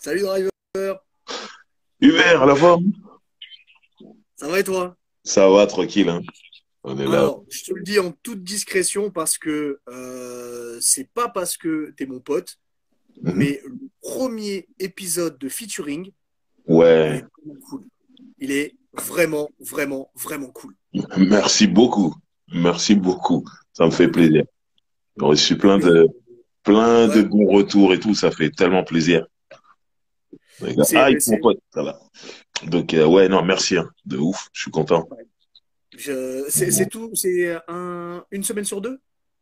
Salut Driver, Hubert, la forme? ça va et toi? Ça va, tranquille, hein. On est là. Alors, je te le dis en toute discrétion parce que c'est pas parce que t'es mon pote, Mhm. mais le premier épisode de featuring, il Ouais, est vraiment cool. Il est vraiment, vraiment, vraiment cool. merci beaucoup. Merci beaucoup. Ça me fait plaisir. J'ai reçu plein de Ouais, bons retours et tout. Ça fait tellement plaisir. Les gars, ah, il c'est, est mon c'est, pote, ça va. Donc, ouais, non, merci, hein. De ouf. Je suis content. ouais. C'est tout, c'est une semaine sur deux?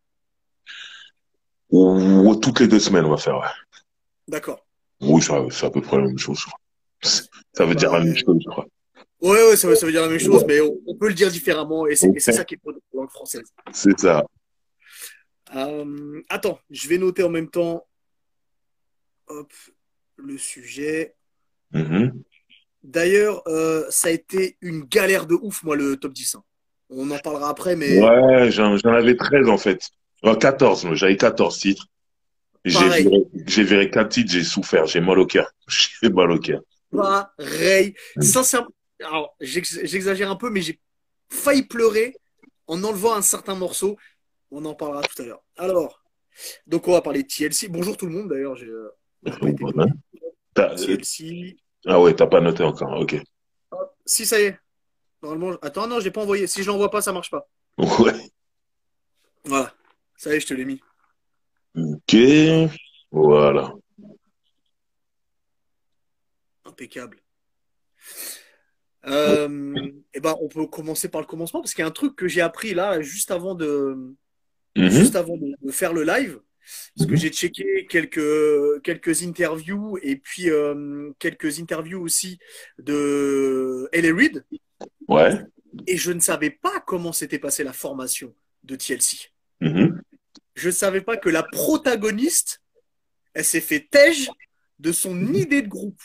Ou toutes les 2 semaines, on va faire, ouais. D'accord. Oui, c'est à peu près la même chose, je crois. Ça Eh veut dire la ben, même chose, je crois. ouais, ça veut dire la même chose, Ouais. mais on peut le dire différemment et c'est ça qui est cool dans la langue française. C'est ça. Attends, je vais noter en même temps. Hop, le sujet. Mhm. D'ailleurs, ça a été une galère de ouf, moi, le top 10, hein. On en parlera après, mais Ouais, j'en avais 13 en fait. 14, j'avais 14 titres. pareil, J'ai viré 4 titres, j'ai souffert, j'ai mal au cœur. J'ai mal au cœur. pareil. Sincèrement, alors, j'exagère un peu, mais j'ai failli pleurer en enlevant un certain morceau. On en parlera tout à l'heure. Alors, donc on va parler de TLC. Bonjour tout le monde, d'ailleurs, j'ai pas été Voilà. poli. T'as- euh, TLC. Ah ouais, t'as pas noté encore, ok. Hop. Si, ça y est. Normalement, attends, non, je l'ai pas envoyé. Si je l'envoie pas, ça marche pas. Ouais. Voilà. Ça y est, je te l'ai mis. Ok. Hop, Voilà. impeccable. Eh ben, on peut commencer par le commencement parce qu'il y a un truc que j'ai appris là juste Mhm. avant de faire le live, parce que Mhm. j'ai checké quelques interviews et puis quelques interviews aussi de L.A. Reid Ouais. et je ne savais pas comment s'était passée la formation de TLC. Mhm. Je ne savais pas que la protagoniste, elle s'est fait tège de son idée de groupe.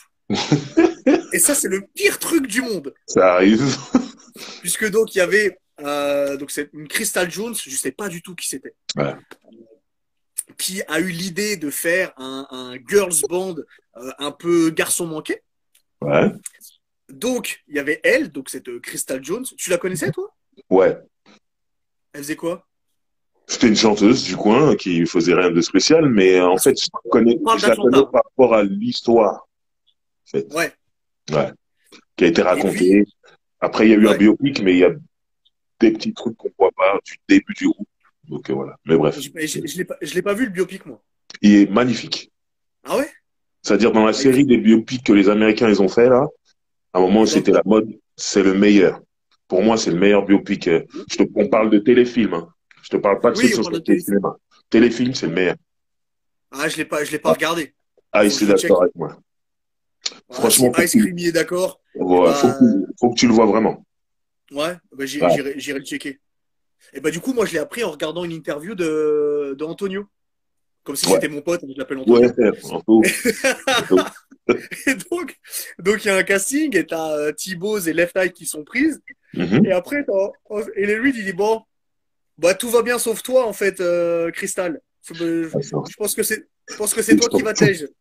Et ça, c'est le pire truc du monde. Ça arrive. Puisque donc il y avait donc c'est une Crystal Jones, je sais pas du tout qui c'était, Ouais. qui a eu l'idée de faire un girls band un peu garçon manqué. Ouais. Donc il y avait elle, donc cette Crystal Jones. Tu la connaissais toi? Ouais. Elle faisait quoi? C'était une chanteuse du coin qui faisait rien de spécial, mais en Parce fait, qu'on parle je la connais d'Atlanta. par rapport à l'histoire, en fait. Ouais. Ouais. Qui a été Et puis racontée. Après, il y a eu un ouais. biopic, mais il y a des petits trucs qu'on voit pas du début du groupe. Donc voilà. Mais bref, Je l'ai pas vu le biopic moi. il est magnifique. Ah ouais? C'est-à-dire dans la Bah, il série des biopics que les Américains ils ont fait là, à un moment où est dans le c'était la top. mode, c'est le meilleur. Pour moi, c'est le meilleur biopic. On parle de téléfilm, hein. Je te parle pas de ceux Oui, qui on sont parle de sortis au téléfilm. cinéma. Téléfilm, c'est le meilleur. Ah, je l'ai pas Ah, regardé. ah, je Faut que suis je le check. d'accord avec moi. Ah, si Franchement, Ice Cream y est d'accord, et ouais, bah faut que tu le vois vraiment. ouais, bah, Ouais. j'irai le checker. Et bah du coup, moi je l'ai appris en regardant une interview de Antonio. Comme si Ouais. c'était mon pote, je l'appelle Ouais, Antonio. un peu ouf. Un peu ouf. Et donc il y a un casting et t'as T-Boz et Left Eye qui sont prises. Et Mhm. après, et lui il dit bon, bah tout va bien sauf toi en fait, Crystal. Ah, ça, Je pense que c'est Ils toi qui s'en va foutent. tège.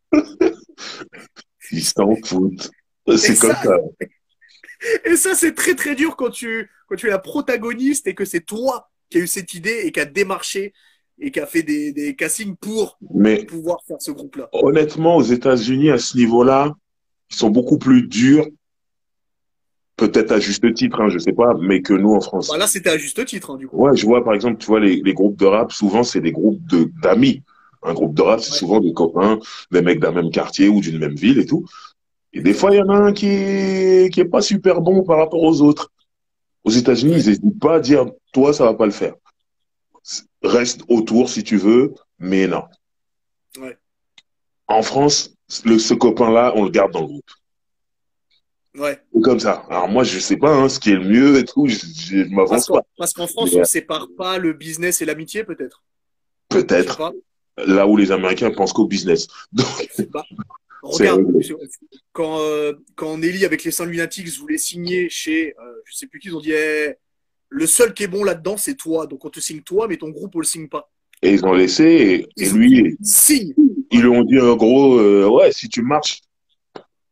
Ils s'en foutent. Et C'est comme ça, ça. et ça c'est très très dur quand tu es la protagoniste et que c'est toi qui a eu cette idée et qui a démarché et qui a fait des castings pour Mais pouvoir faire ce groupe-là. honnêtement, aux États-Unis, à ce niveau-là, ils sont beaucoup plus durs, peut-être à juste titre, hein, je sais pas, mais que nous en Bah France. là, c'était à juste titre, hein, du coup. Ouais, je vois par exemple, tu vois, les groupes de rap, souvent, c'est des groupes d'amis. Un groupe de rap, c'est Ouais, souvent des copains, des mecs d'un même quartier ou d'une même ville et tout. Et des fois, il y exact. en a un qui est pas super bon par rapport aux autres. Aux États-Unis, ils Ouais, n'hésitent pas à dire, toi, ça va pas le faire. Reste autour si tu veux, mais non. ouais, En France, ce copain-là, on le garde dans le groupe. ouais. C'est comme ça. Alors moi, je sais pas hein, ce qui est le mieux et tout, je m'avance pas. Parce qu'en France, Mais on sépare pas le business et l'amitié, peut-être. Je sais peut-être pas. là où les Américains pensent qu'au business. Donc, Bah, c'est regarde, réglé. quand Nelly avec les Saint Lunatics voulait signer chez, je sais plus qui, ils ont dit, eh, le seul qui est bon là-dedans, c'est toi. Donc on te signe toi, mais ton groupe, on le signe pas. Et ils ont laissé, et Ils ont dit, lui, signe. ils Ouais, lui ont dit en gros, ouais, si tu marches.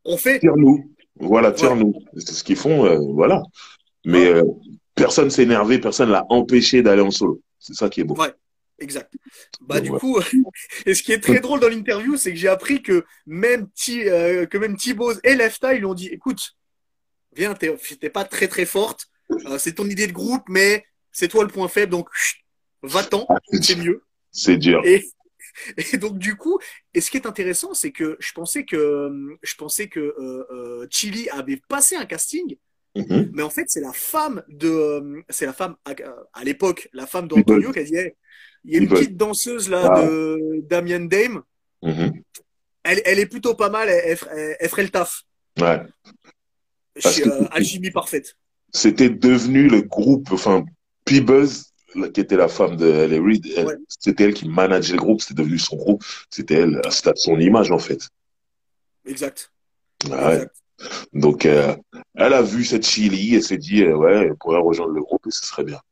On fait. tire-nous. Voilà, Ouais, tire-nous. C'est ce qu'ils font, voilà. Mais ouais, personne s'est énervé, personne l'a empêché d'aller en solo. C'est ça qui est beau. ouais, exact. Bah Donc, du ouais. coup, et ce qui est très drôle dans l'interview, c'est que j'ai appris que même T-Boz et Lefta, ils lui ont dit, écoute, viens, t'es pas très très forte, c'est ton idée de groupe, mais c'est toi le point faible, donc chut, va-t'en, c'est mieux. C'est dur. Et, et donc du coup, et ce qui est intéressant, c'est que Chili avait passé un casting, Mhm. mais en fait, c'est la femme à l'époque, la femme d'Antonio qui a dit, hey, il y a Ils une veulent. petite danseuse là Ah, de Damien Dame, mhm. elle est plutôt pas mal, elle ferait le taf. Ouais. Parce que Alchimie parfaite. c'était devenu le groupe, enfin, Peebles, qui était la femme de Ellie Reed, Ouais, c'était elle qui manageait le groupe, c'était devenu son groupe, c'était elle, c'était son image en fait. exact, Ouais. exact. Donc, elle a vu cette Chili et s'est dit, ouais, elle pourrait rejoindre le groupe et ce serait bien.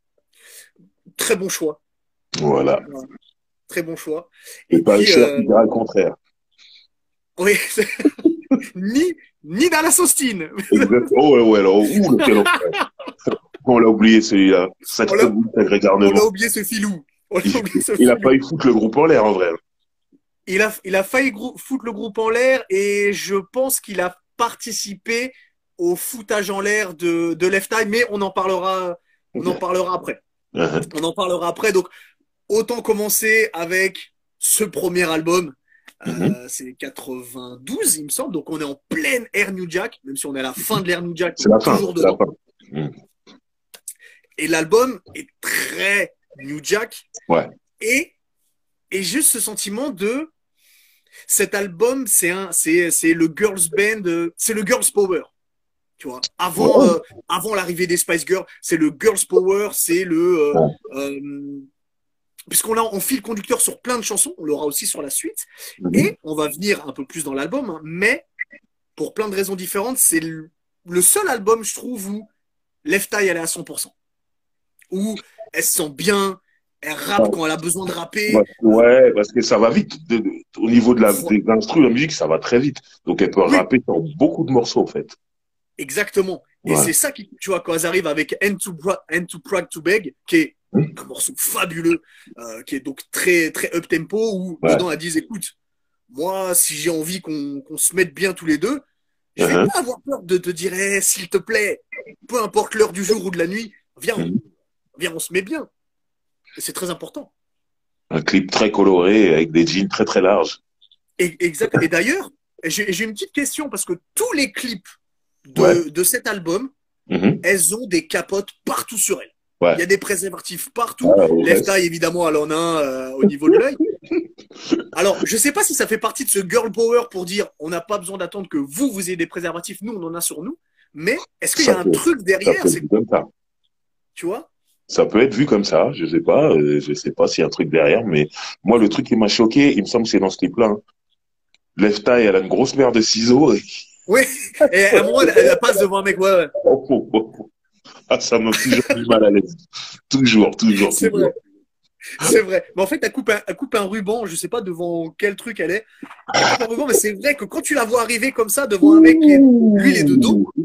Très bon choix. Voilà. Ouais, très bon choix. C'est Et pas le puis, cher qui dira le contraire. oui, ni, ni dans la Sostine. Exact. Oh, ouais, ouais, alors, ouh, lequel on l'a oublié celui-là. On Sacré l'a, bout de on a garnement. oublié ce filou. On a Il, oublié ce il a filou. failli foutre le groupe en l'air en vrai. Il a failli foutre le groupe en l'air et je pense qu'il a participé au foutage en l'air de Left Eye, mais on en Ok. parlera après. Uh-huh. On en parlera après. Donc, autant commencer avec ce premier album. Mhm. C'est 92, il me semble. Donc, on est en pleine ère New Jack, même si on est à la fin de l'ère New Jack, C'est on est la fin, toujours c'est la dedans. fin. Mhm. Et l'album est très New Jack. Ouais. Et, et juste ce sentiment de cet album, c'est le girls band, c'est le girls power. Tu vois, Ouais. avant l'arrivée des Spice Girls, c'est le girls power, c'est Ouais. puisqu'on a on file conducteur sur plein de chansons, on l'aura aussi sur la suite, Mhm. et on va venir un peu plus dans l'album, hein, mais pour plein de raisons différentes, c'est le seul album, je trouve, où Left Eye elle est à 100%, où elle se sent bien, elle rappe quand elle a besoin de rapper. Ouais, parce que ça va vite. Au niveau de des instruments, la musique, ça va très vite. Donc elle peut Oui, rapper sur beaucoup de morceaux en fait. exactement. Et Ouais. c'est ça qui, tu vois, quand elles arrivent avec End to Prague to Beg, qui est Mhm. un morceau fabuleux, qui est donc très, très up-tempo, où Ouais. dedans elles disent, écoute, moi, si j'ai envie qu'on se mette bien tous les deux, je vais Uh-huh. pas avoir peur de te dire, hey, s'il te plaît, peu importe l'heure du jour ou de la nuit, Mhm. viens, on se met bien. Et c'est très important. Un clip très coloré avec des jeans très très larges. Exact. Et d'ailleurs, j'ai une petite question parce que tous les clips Ouais. de cet album, Mhm. elles ont des capotes partout sur elles. Il Ouais. y a des préservatifs partout. Ouais, au Left reste. Eye, évidemment, elle en a un au niveau de l'œil. Alors, je sais pas si ça fait partie de ce girl power pour dire on n'a pas besoin d'attendre que vous ayez des préservatifs, nous, on en a sur nous. Mais est-ce qu'il y Ça a un peut, truc ça peut derrière? être vu comme ça. Tu vois? Ça peut être vu comme ça. Je sais pas s'il y a un truc derrière, mais moi, le truc qui m'a choqué, il me semble que c'est dans ce clip-là, hein. Left Eye, elle a une grosse paire de ciseaux. Oui. Et à un moment, elle passe devant un mec. Ouais, ouais. Oh, oh, oh. Ah, ça m'a toujours mis mal à l'aise. Toujours, toujours, C'est toujours. vrai. C'est vrai. Mais en fait, elle coupe un ruban. Je sais pas devant quel truc elle est. Elle coupe un ruban, mais c'est vrai que quand tu la vois arriver comme ça devant un mec qui est, lui, il est de dos, Ouh.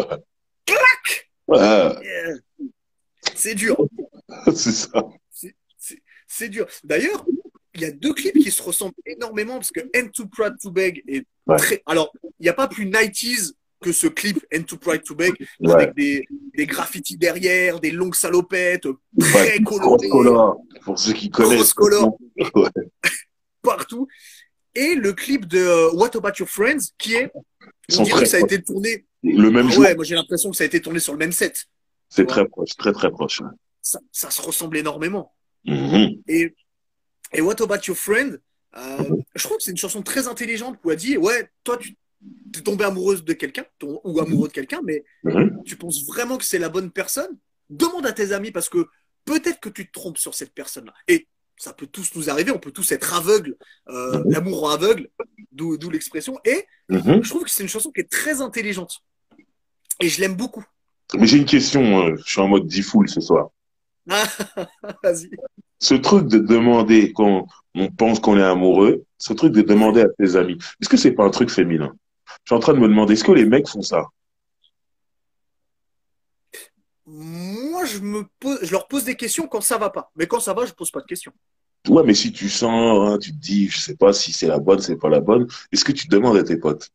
Ah, yeah, c'est dur. c'est ça. C'est dur. D'ailleurs, il y a deux clips qui se ressemblent énormément parce que End to Pride to Beg est Ouais, très. Alors, il n'y a pas plus 90s que ce clip End to Pride to Beg ouais. avec des graffitis derrière, des longues salopettes, Ouais, très grosse colorées, colère. Pour ceux qui connaissent. cross color Ouais. partout. Et le clip de What About Your Friends qui est, Ils on sont dirait très que ça a proches. été tourné. Le même Ah jour, ouais, moi j'ai l'impression que ça a été tourné sur le même set. Tu c'est vois, très proche, très très proche. Ouais. ça se ressemble énormément. Mhm. Et Et What About Your Friend, Mhm. je trouve que c'est une chanson très intelligente où elle dit ouais, toi tu es tombé amoureuse de quelqu'un ou amoureux de quelqu'un, mais Mhm. tu penses vraiment que c'est la bonne personne? Demande à tes amis parce que peut-être que tu te trompes sur cette personne-là. Et ça peut tous nous arriver, on peut tous être aveugles, Mhm. l'amour rend aveugle, d'où l'expression. Et Mhm. je trouve que c'est une chanson qui est très intelligente et je l'aime beaucoup. Mais j'ai une question, je suis en mode default ce soir. Ah, vas-y. Ce truc de demander quand on pense qu'on est amoureux, ce truc de Ouais. demander à tes amis, est-ce que c'est pas un truc féminin? Je suis en train de me demander, est-ce que les mecs font ça? Moi, je leur pose des questions quand ça va pas. Mais quand ça va, je pose pas de questions. Ouais, mais si tu sens, hein, tu te dis, je sais pas si c'est la bonne, c'est pas la bonne, est-ce que tu demandes à tes potes?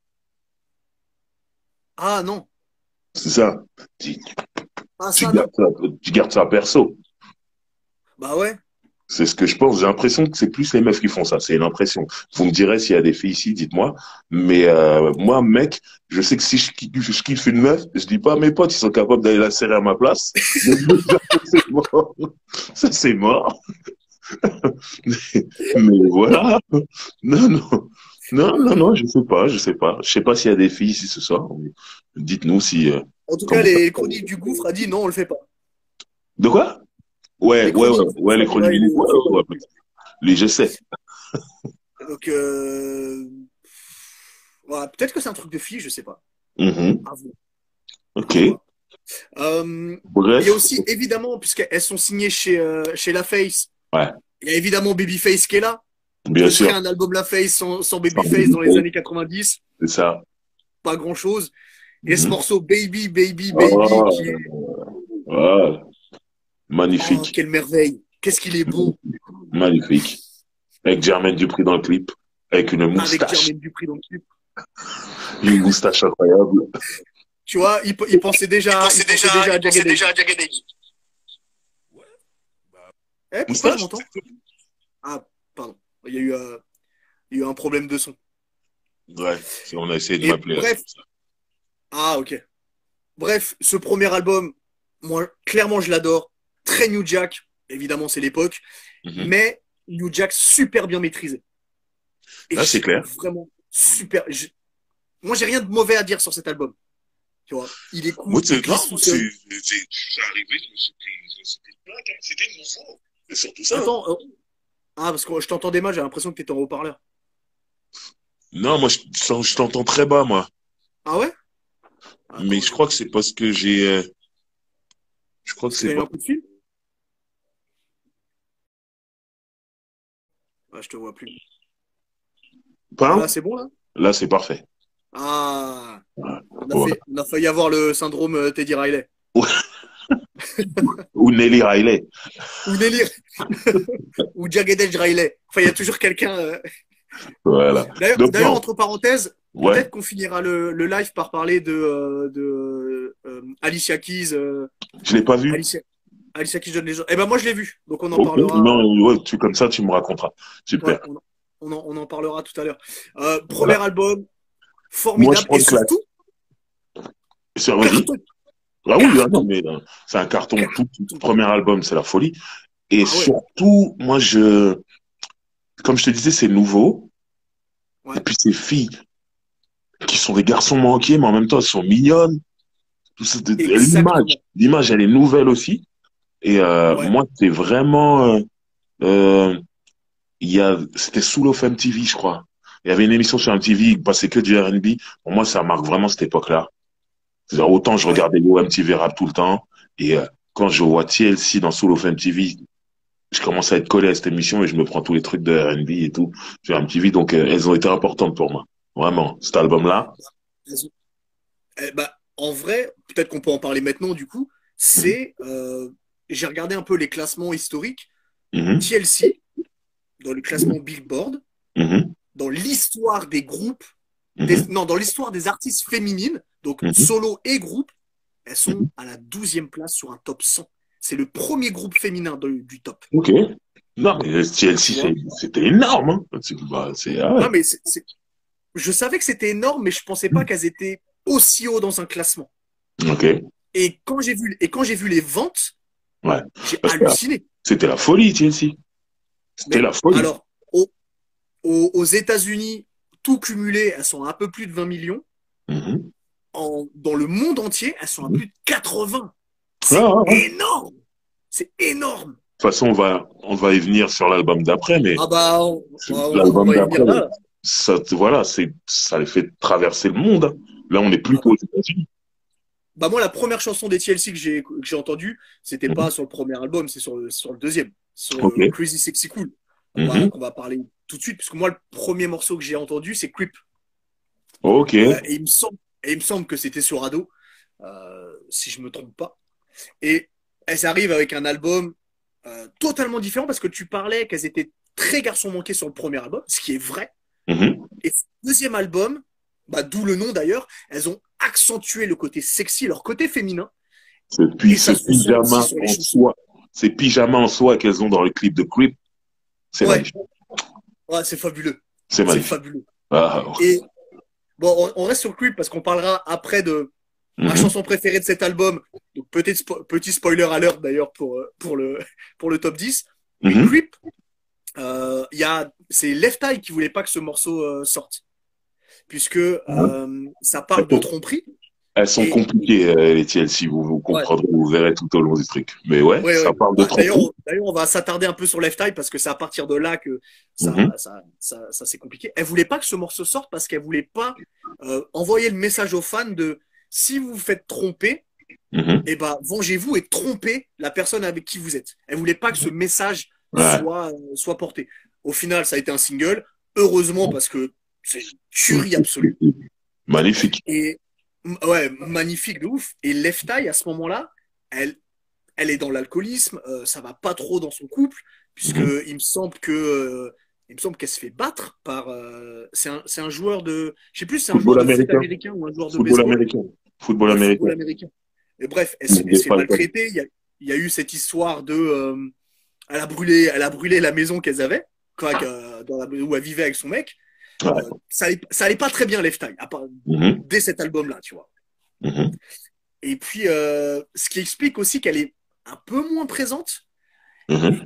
Ah non, C'est ça. Tu, ah tu ça gardes non. ça, tu gardes ça perso. Bah ouais. C'est ce que je pense. J'ai l'impression que c'est plus les meufs qui font ça. C'est l'impression. Vous me direz s'il y a des filles ici, dites-moi. Mais moi, mec, je sais que si je kiffe une meuf, je dis pas à mes potes, ils sont capables d'aller la serrer à ma place. Donc, ça, c'est mort. Ça, c'est mort. Mais voilà. Non, non. Non, non, non, je sais pas, je sais pas. Je sais pas s'il y a des filles ici ce soir. Dites-nous si, En tout cas, comment ça les se passe. chroniques du gouffre a dit non, on le fait pas. De quoi? Ouais, Les ouais, ouais, chroniques du ouais, gouffre a les dit ouais, chroniques. Ouais, on ouais, fait ouais. Les j'essaie. pas. Donc, voilà, peut-être que c'est un truc de fille, je sais pas. Mhm. À vous, Ok. à voir. Euh, il y a Bref. aussi, évidemment, puisqu'elles sont signées chez La Face, Ouais, il y a évidemment Babyface qui est là. bien Que sûr. serait un album La Face sans Sans Babyface dans les Babyface, années 90? c'est ça. Pas grand-chose. Et ce Mhm. morceau Baby, Baby, Baby, qui est... Oh, oh, Oh, magnifique. quelle merveille! Qu'est-ce qu'il est beau! Magnifique. Avec Jermaine Dupri dans le clip. Avec une Avec moustache. Jermaine Dupri dans le clip. Une moustache incroyable. Tu vois, il pensait déjà à Jagged Edge. Eh, pourquoi je Moustache? m'entends? Ah, pardon. Il y a eu un problème de son. Ouais, on a essayé de Et m'appeler là, c'est bref, pour ça. ah, ok. Bref, ce premier album, moi, clairement, je l'adore. Très New Jack. Évidemment, c'est l'époque. Mhm. Mais New Jack super bien maîtrisé. Et Là, c'est clair. vraiment super. Moi, j'ai rien de mauvais à dire sur cet album. Tu vois, il est Moi, cool, il c'est, non, glisse tout moi, seul. c'est arrivé, c'était une blague, hein. C'était nouveau. C'est surtout ça, hein. Attends, ah, parce que je t'entendais mal, j'ai l'impression que tu étais en haut-parleur. Non, moi, je t'entends très bas, moi. Ah ouais? Mais Attends, je crois que c'est parce que je crois que parce que c'est t'as eu pas. un coup de fil? Ouais, je te vois plus. Ah là, Pas? c'est bon là? Là, c'est parfait. Ah, Ouais, voilà. on a failli avoir le syndrome Teddy Riley. Ou Nelly Riley. Ou Nelly, ou Jagged Edge Riley. Enfin, il y a toujours quelqu'un. Voilà. Donc, D'ailleurs, non. entre parenthèses, Ouais. peut-être qu'on finira le live par parler de Alicia Keys. Je l'ai pas vu. Alicia, Alicia Keys donne les gens. Eh ben, moi, je l'ai vu. Donc, on en Ok. parlera. Non, ouais, comme ça, tu me raconteras. Ouais, Super. on en parlera tout à l'heure. Premier Voilà. album, Moi, je formidable. prends Et une claque. surtout, Vas-y. carton. Ah oui, ah non, Carton. mais c'est un carton. Tout Carton. premier album, c'est la folie. Et Ah ouais. surtout, moi, comme je te disais, c'est nouveau. Et Ouais. puis, ces filles qui sont des garçons manqués, mais en même temps, elles sont mignonnes. Tout ça, Exactement. l'image, elle est nouvelle aussi. Et Ouais. moi, c'est vraiment, euh, c'était sous Love MTV, je crois. Il y avait une émission sur MTV, il passait que du R&B. Pour moi, ça marque vraiment cette époque-là. C'est-à-dire, autant je Ouais. regardais Yo MTV Rap tout le temps, et quand je vois TLC dans Soul of MTV, je commence à être collé à cette émission et je me prends tous les trucs de R&B et tout sur MTV. Donc, elles ont été importantes pour moi. Vraiment, cet album-là. En vrai, peut-être qu'on peut en parler maintenant du coup. Mhm, J'ai regardé un peu les classements historiques. mhm, TLC, dans le classement Billboard, mhm, dans l'histoire des groupes, mhm, non, dans l'histoire des artistes féminines, donc mhm, solo et groupe, elles sont mhm. à la 12e place sur un top 100. C'est le premier groupe féminin du top. Ok. Non, mais Tu TLC, vois? c'était énorme, hein. Ah ouais. Non, mais je savais que c'était énorme, mais je pensais pas qu'elles étaient aussi haut dans un classement. Ok. Et quand j'ai vu les ventes, Ouais. j'ai Parce que halluciné. c'était la folie, TLC. C'était Mais la folie. alors, aux États-Unis, tout cumulé, elles sont à un peu plus de 20 millions. Mhm, Dans le monde entier, elles sont à mhm. plus de 80. Ah, C'est ah, ah. De énorme. C'est énorme. toute façon, on va y venir sur l'album d'après, mais Ah bah, on l'album va y d'après, venir là. voilà, ça les fait traverser le monde, hein. Là, on n'est plus Ah bah. qu'aux États-Unis. Bah moi, la première chanson des TLC que j'ai entendue, c'était Mhm. pas sur le premier album, c'est sur le deuxième, sur Ok. Crazy Sexy Cool, Mhm. qu'on va parler tout de suite, parce que moi, le premier morceau que j'ai entendu, c'est Creep. Ok. Et il me semble que c'était sur Ado, si je me trompe pas. Et elles arrivent avec un album totalement différent parce que tu parlais qu'elles étaient très garçons manqués sur le premier album, ce qui est vrai. Mhm. Et le deuxième album, bah, d'où le nom d'ailleurs, elles ont accentué le côté sexy, leur côté féminin, et Ce ça se sent aussi pyjama sur les en chansons. soie, ces pyjamas en soie qu'elles ont dans le clip de Creep, c'est Ouais, magnifique. ouais, c'est fabuleux. C'est C'est magnifique. fabuleux. Ah, Et bon, on reste sur Creep parce qu'on parlera après de ma mhm. chanson préférée de cet album. Donc, petit spoiler alert d'ailleurs pour le top 10. Mais Mhm. Creep, c'est Left Eye qui voulait pas que ce morceau sorte. Puisque ça parle de tromperie. Elles sont Et compliquées, les TLC, vous ouais, comprendrez, vous verrez tout au long du truc. Mais ouais, ouais, ça ouais. parle de Bah, tromperie. d'ailleurs, on va s'attarder un peu sur Left Eye parce que c'est à partir de là que Mhm. ça c'est compliqué. Elle voulait pas que ce morceau sorte parce qu'elle voulait pas envoyer le message aux fans de si vous vous faites tromper, Mhm. eh ben, vengez-vous et trompez la personne avec qui vous êtes. Elle voulait pas que ce message Ouais. soit porté. Au final, ça a été un single. Heureusement parce que c'est une tuerie absolue. Magnifique. Et ouais, magnifique de ouf. Et Left Eye, à ce moment-là, elle, elle est dans l'alcoolisme, ça va pas trop dans son couple, puisque Mhm. il me semble qu'elle se fait battre par. C'est un joueur de. Je sais plus si c'est un joueur Football de foot américain. américain ou un joueur de Football baseball. américain. Football Ouais, américain. football américain. Et bref, elle Des se fait Falcons. maltraiter. Il y a eu cette histoire de. Elle a brûlé la maison qu'elles avaient, quoi, où elle vivait avec son mec. Ouais. Ça allait pas très bien, Left Eye, Mhm. dès cet album-là, tu vois. Mhm. Et puis, ce qui explique aussi qu'elle est un peu moins présente Mhm.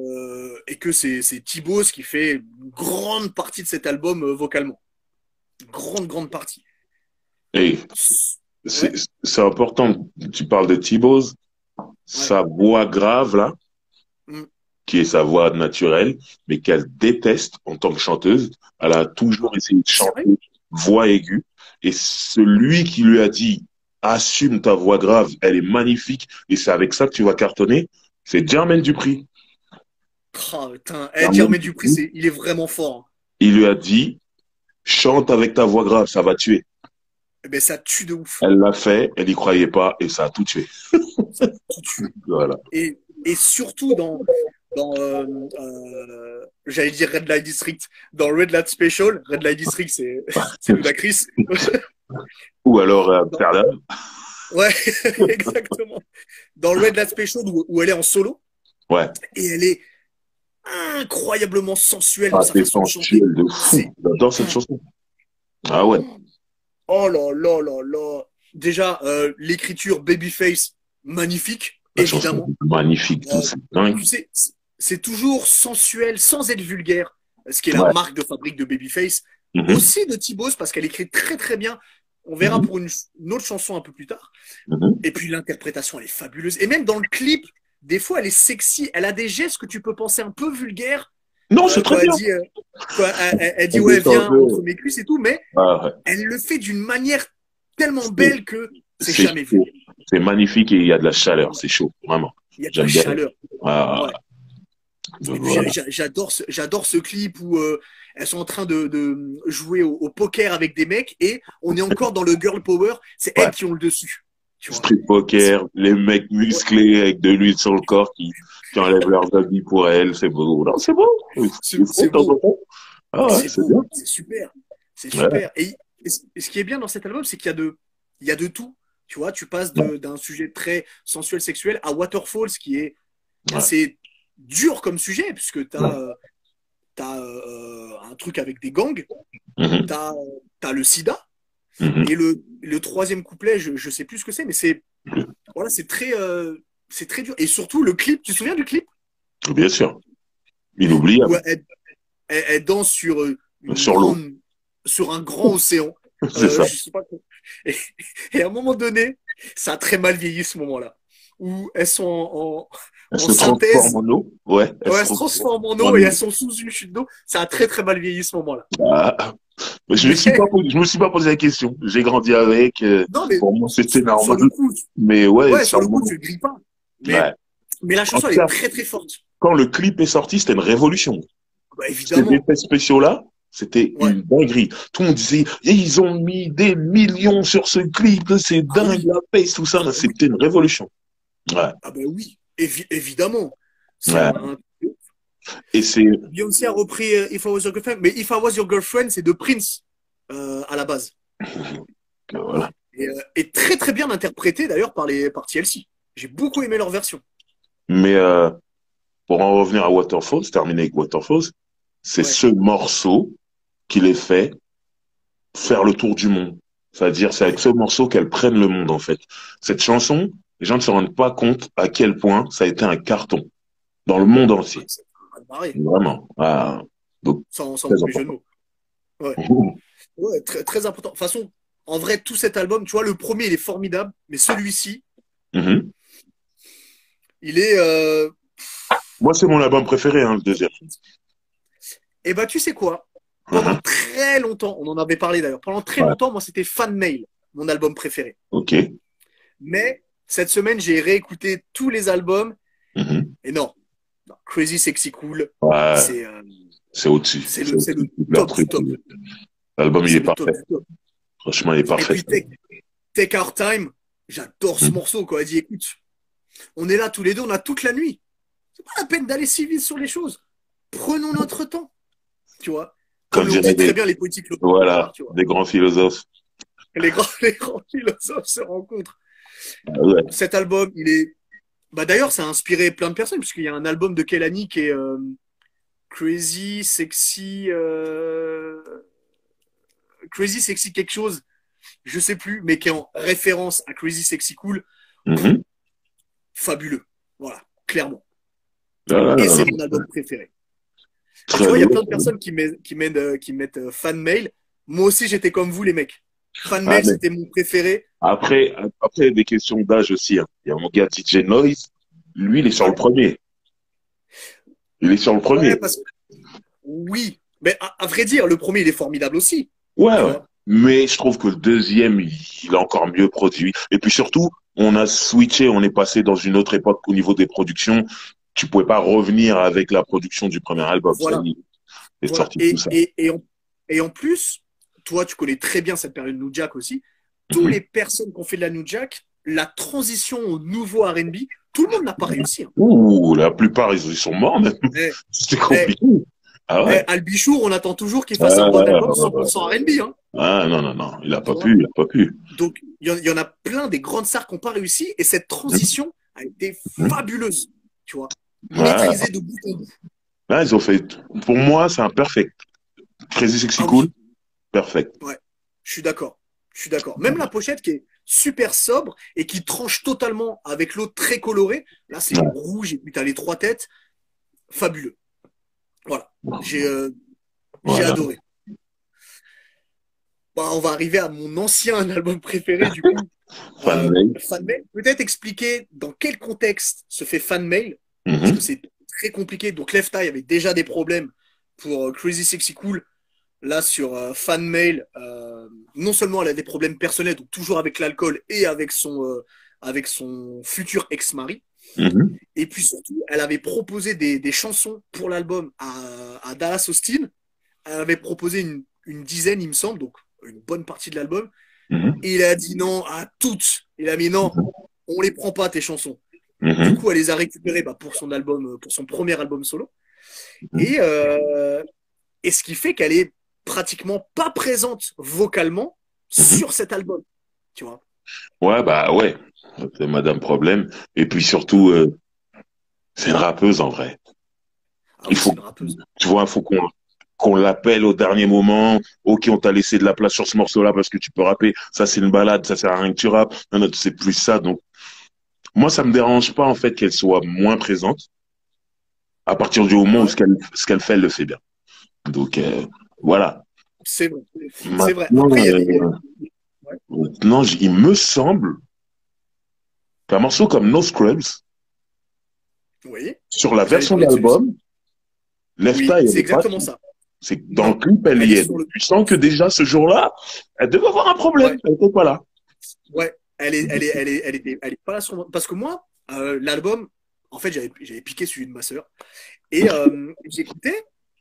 et que c'est Thibaut qui fait une grande partie de cet album vocalement. Une grande partie. Et c'est Ouais, c'est important, tu parles de T-Boz, ouais. sa voix grave, là, Mm. qui est sa voix naturelle, mais qu'elle déteste en tant que chanteuse. Elle a toujours Ah, essayé de chanter sérieux? voix aiguë. Et celui qui lui a dit, assume ta voix grave, elle est magnifique, et c'est avec ça que tu vas cartonner, c'est Jermaine Dupri. Ah, putain. Jermaine Jermaine Dupri, Dupri, il est vraiment fort. Hein. il lui a dit, chante avec ta voix grave, ça va tuer. Eh ben, ça tue de ouf. Elle l'a fait, elle n'y croyait pas, et ça a tout tué. Ça tout tue. Voilà. Et surtout dans j'allais dire Red Light District, dans Red Light Special, Red Light District, c'est Ludacris. Ou alors, Dans- Perdam. ouais, exactement. Dans Red Light Special où elle est en solo Ouais. et elle est incroyablement sensuelle dans Ah, sa c'est façon de chanter. sensuel de C'est fou. J'adore cette chanson. Ah ouais. oh là là là là. Déjà, l'écriture Babyface, magnifique, La chanson évidemment. est magnifique, tout, Euh, c'est dingue. tu sais, c'est toujours sensuel sans être vulgaire, ce qui est la Ouais. marque de fabrique de Babyface. Mhm, Aussi de T-Boz, parce qu'elle écrit très très bien. On verra mhm, pour une autre chanson un peu plus tard. mhm. Et puis l'interprétation, elle est fabuleuse. Et même dans le clip, des fois, elle est sexy. Elle a des gestes que tu peux penser un peu vulgaires. Non, c'est très Quand elle bien. dit, elle dit On ouais, descend un viens peu. entre mes cuisses et tout, mais Ah, ouais. elle le fait d'une manière tellement C'est belle que c'est c'est jamais chaud. vulgaire. C'est magnifique et il y a de la chaleur. C'est chaud, vraiment. Il y a de la J'aime bien. chaleur. Ah, Ouais. Et puis voilà. j'adore ce clip où elles sont en train de jouer au poker avec des mecs et on est encore dans le girl power. C'est Ouais. elles qui ont le dessus. Tu vois. Street poker, les mecs Ouais, musclés avec de l'huile sur le corps qui enlèvent leurs habits pour elle. C'est beau. Non, c'est beau. Il faut c'est de temps en beau. temps. Ah ouais, C'est c'est beau. bien. C'est super. C'est Ouais. super. Et ce qui est bien dans cet album, c'est il y a de tout. Tu vois, tu passes Ouais. d'un sujet très sensuel, sexuel à Waterfalls, qui est Ouais. assez dur comme sujet, puisque tu Ouais. as, un truc avec des gangs, Mhm, tu as, le sida, mhm. et le troisième couplet, je ne sais plus ce que c'est, mais voilà, c'est très dur. Et surtout, le clip, tu te souviens du clip Bien sûr. où Inoubliable. elle danse sur, Sur l'eau. sur un grand océan. C'est ça. Je sais pas. Et, et à un moment donné, ça a très mal vieilli ce moment-là, où elles sont Elle en se transforme synthèse. en eau. Ouais, elle Ouais, se elles se transforme transforment en en eau et elles eau. sont sous une chute d'eau. Ça a très très mal vieilli ce moment-là. Ah. Mais Mais je me suis pas posé la question. J'ai grandi avec. non, mais Pour moi, c'était sur normal. le coup, Mais ouais, ouais, sur sur le le coup, moment. tu le grilles pas. Mais, Ouais. mais la En chanson, tout elle est cas, très très forte. quand le clip est sorti, c'était une révolution. Bah, Ces évidemment. effets spéciaux-là. C'était Ouais. une dinguerie. Tout le monde disait, ils ont mis des millions sur ce clip, c'est Ah dingue, oui. la pace, tout ça. Ah bah oui. C'était une révolution. Ouais, Ah bah oui. Évidemment. C'est ouais. un. Et c'est, Beyoncé a repris If I Was Your Girlfriend, mais If I Was Your Girlfriend, c'est de Prince à la base. voilà. Et très très bien interprété d'ailleurs par TLC. J'ai beaucoup aimé leur version. Mais pour en revenir à Waterfalls, terminer avec Waterfalls, c'est Ouais, ce morceau qui les fait faire le tour du monde. C'est-à-dire, c'est avec ouais. ce morceau qu'elles prennent le monde, en fait. Cette chanson, les gens ne se rendent pas compte à quel point ça a été un carton dans le monde Ouais, entier. c'est mal barré, Vraiment. Ah, donc, sans très mauvais jeu de important. mots. Ouais, ouais très, très important. De toute façon, en vrai, tout cet album, tu vois, le premier, il est formidable, mais celui-ci, Mhm. il est. Moi, c'est mon album préféré, hein, le deuxième. Et bah, tu sais quoi? Pendant Mhm. très longtemps, on en avait parlé d'ailleurs, pendant très Ouais. longtemps, moi, c'était Fan Mail, mon album préféré. Ok. Mais cette semaine, j'ai réécouté tous les albums, Mhm. et non, non, Crazy Sexy Cool, Ouais. c'est C'est au-dessus. C'est c'est au-dessus le de leur top du truc. top. L'album, il C'est est le top parfait. du top. Franchement, il est Et parfait. puis Take Our Time, j'adore ce Mhm. morceau. Quoi. Elle dit, écoute, on est là tous les deux, on a toute la nuit. C'est pas la peine d'aller si vite sur les choses. Prenons notre temps, tu vois. Comme Comme l'ont dirait dit très bien les politiques locaux tout à l'heure, voilà, tu vois. des grands philosophes. Les grands philosophes se rencontrent. Ah ouais. Cet album, il est. Bah, d'ailleurs, ça a inspiré plein de personnes, puisqu'il y a un album de Kelani qui est Crazy, Sexy. Crazy, Sexy quelque chose, je sais plus, mais qui est en référence à Crazy, Sexy Cool. Mhm. Fabuleux. Voilà, clairement. Ah, là, Et là, là. c'est mon album préféré. Et tu Très vois, il y a lourd. plein de personnes qui mettent fan mail. Moi aussi, j'étais comme vous, les mecs. Fan Ah, mail, mais c'était mon préféré. après, il y a des questions d'âge aussi, hein. Il y a mon gars DJ Noise. Lui, il est sur le Ouais. premier. Il est sur le Ouais, premier. parce que oui. Mais à vrai dire, le premier, il est formidable aussi. Ouais, Tu ouais. vois. Mais je trouve que le deuxième, il est encore mieux produit. Et puis surtout, on a switché, on est passé dans une autre époque au niveau des productions. Tu pouvais pas revenir avec la production du premier album. Ça Voilà. y est, est Voilà. sorti tout ça. Et en plus, toi, tu connais très bien cette période New Jack aussi. Tous Mhm. les personnes qui ont fait de la New Jack, la transition au nouveau R&B, tout le monde n'a pas réussi. Hein. Ouh, la plupart, ils sont morts, même. Eh, C'était eh, compliqué. Ah ouais. Albichour, on attend toujours qu'il fasse un bon album Euh, 100% R&B. Hein, ah non, non, non, il a tu pas pu, vois. il a pas pu. Donc, il y en a plein des grandes stars qui n'ont pas réussi. Et cette Mhm. transition a été Mhm. fabuleuse. Tu vois. Ouais. Maîtrisée de bout en bout. Là, ils ont fait, pour moi, c'est un perfect. Crazy Sexy Ah Cool, oui, perfect. ouais, je suis d'accord. Je suis d'accord. Même la pochette qui est super sobre et qui tranche totalement avec l'autre très coloré. Là, c'est Ouais. rouge et puis tu as les trois têtes. Fabuleux. Voilà. J'ai Voilà. adoré. Bah, on va arriver à mon ancien album préféré, du coup. Fan mail. Fan mail. Peut-être expliquer dans quel contexte se fait fan mail, parce que Mhm. c'est très compliqué. Donc, Left Eye avait déjà des problèmes pour Crazy Sexy Cool. Là, sur fan mail, non seulement elle a des problèmes personnels, donc toujours avec l'alcool et avec son futur ex-mari, Mhm. et puis surtout, elle avait proposé des chansons pour l'album à Dallas Austin. Elle avait proposé une dizaine, il me semble, donc une bonne partie de l'album. Mhm. Et il a dit non à toutes. Il a mis non, on les prend pas tes chansons. Du Mhm. coup, elle les a récupérées bah, pour son album, pour son premier album solo. Mhm. Et, euh, et ce qui fait qu'elle est pratiquement pas présente vocalement Mhm. sur cet album. Tu vois. Ouais, bah ouais. C'est Madame Problème. Et puis Ah surtout, oui. c'est une rappeuse en vrai. Ah Il oui, c'est faut, une rappeuse. tu vois, il faut qu'on l'appelle au dernier moment. Ok, on t'a laissé de la place sur ce morceau-là parce que tu peux rapper. Ça, c'est une balade. Ça sert à rien que tu rappes. Non, non, c'est plus ça. Donc, moi, ça me dérange pas, en fait, qu'elle soit moins présente. À partir du moment où Ouais, ce qu'elle fait, elle le fait bien. Donc, voilà. c'est vrai. C'est vrai. Maintenant, Après, ouais. il me semble qu'un morceau comme No Scrubs, Oui, sur la j'allais version parler de celui-ci. d'album, Lefta, Oui, elle c'est est pas exactement dessus. ça. C'est que dans le Non, clip, elle elle y est est. sur le. Tu sens que déjà, ce jour-là, elle devait avoir un problème. Ouais, Elle était pas là. ouais. Elle est pas là sur. Parce que moi, l'album, en fait, j'avais piqué celui de ma sœur. Et j'écoutais.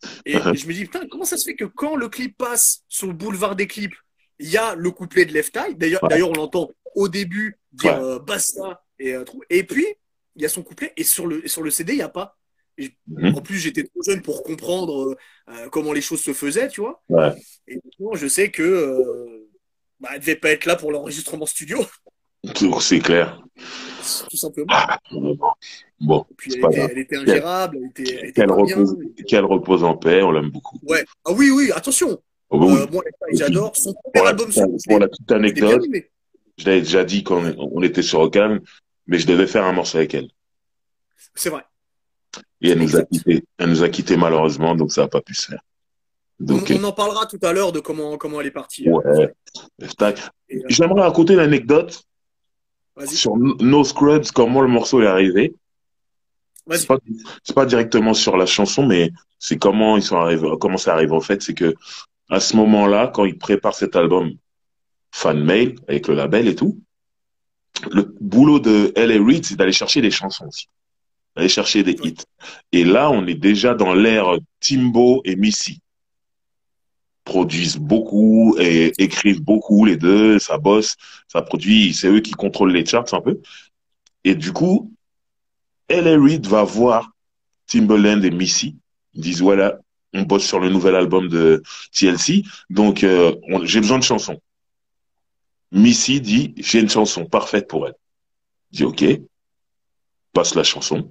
Et je me dis, putain, comment ça se fait que quand le clip passe sur le boulevard des clips, il y a le couplet de Left Eye. Ouais, D'ailleurs, on l'entend au début dire ouais. basta et puis il y a son couplet et sur le CD, il n'y a pas. En Mhm. plus, j'étais trop jeune pour comprendre comment les choses se faisaient, tu vois. Ouais. Et maintenant, je sais que bah, elle devait pas être là pour l'enregistrement studio, C'est clair. tout simplement. Ah, bon, Et puis c'est pas grave. elle était Quel, ingérable, elle était pas bien. quel repose en paix, on l'aime beaucoup. Ouais. Ah oui, oui, attention. Oh, bah oui. Moi, Et puis, j'adore. Son premier album solo, pour la petite je l'ai bien anecdote, aimé. je l'avais déjà dit quand Ouais, on était sur Ocam, mais je devais faire un morceau avec elle. c'est vrai. Et elle nous a Exact. quittés. Elle nous a quittés malheureusement, donc ça n'a pas pu se faire. Donc, On en parlera tout à l'heure de comment elle est partie, ouais. Fred. Tac. Et, J'aimerais raconter l'anecdote vas-y, sur No Scrubs, comment le morceau est arrivé. C'est vas-y. pas, c'est pas directement sur la chanson, mais c'est comment ils sont arrivés, comment ça arrive en fait. C'est que, à ce moment-là, quand ils préparent cet album Fan Mail, avec le label et tout, le boulot de L.A. Reid, c'est d'aller chercher des chansons aussi. D'aller chercher des Ouais, hits. Et là, on est déjà dans l'ère Timbo et Missy. Produisent beaucoup et écrivent beaucoup les deux, ça bosse, ça produit, c'est eux qui contrôlent les charts un peu. Et du coup, L.A. Reid va voir Timbaland et Missy. Ils disent voilà, on bosse sur le nouvel album de TLC, donc j'ai besoin de chansons. Missy dit j'ai une chanson parfaite pour elle. Il dit ok, passe la chanson.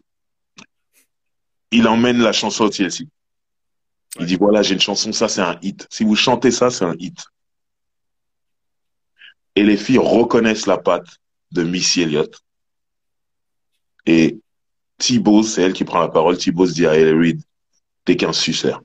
Il emmène la chanson au TLC. Il ouais. dit voilà, j'ai une chanson, ça c'est un hit. Si vous chantez ça, c'est un hit. Et les filles reconnaissent la patte de Missy Elliott. Et Thibaut, c'est elle qui prend la parole. Thibaut se dit à L.A. Reid, t'es qu'un suceur.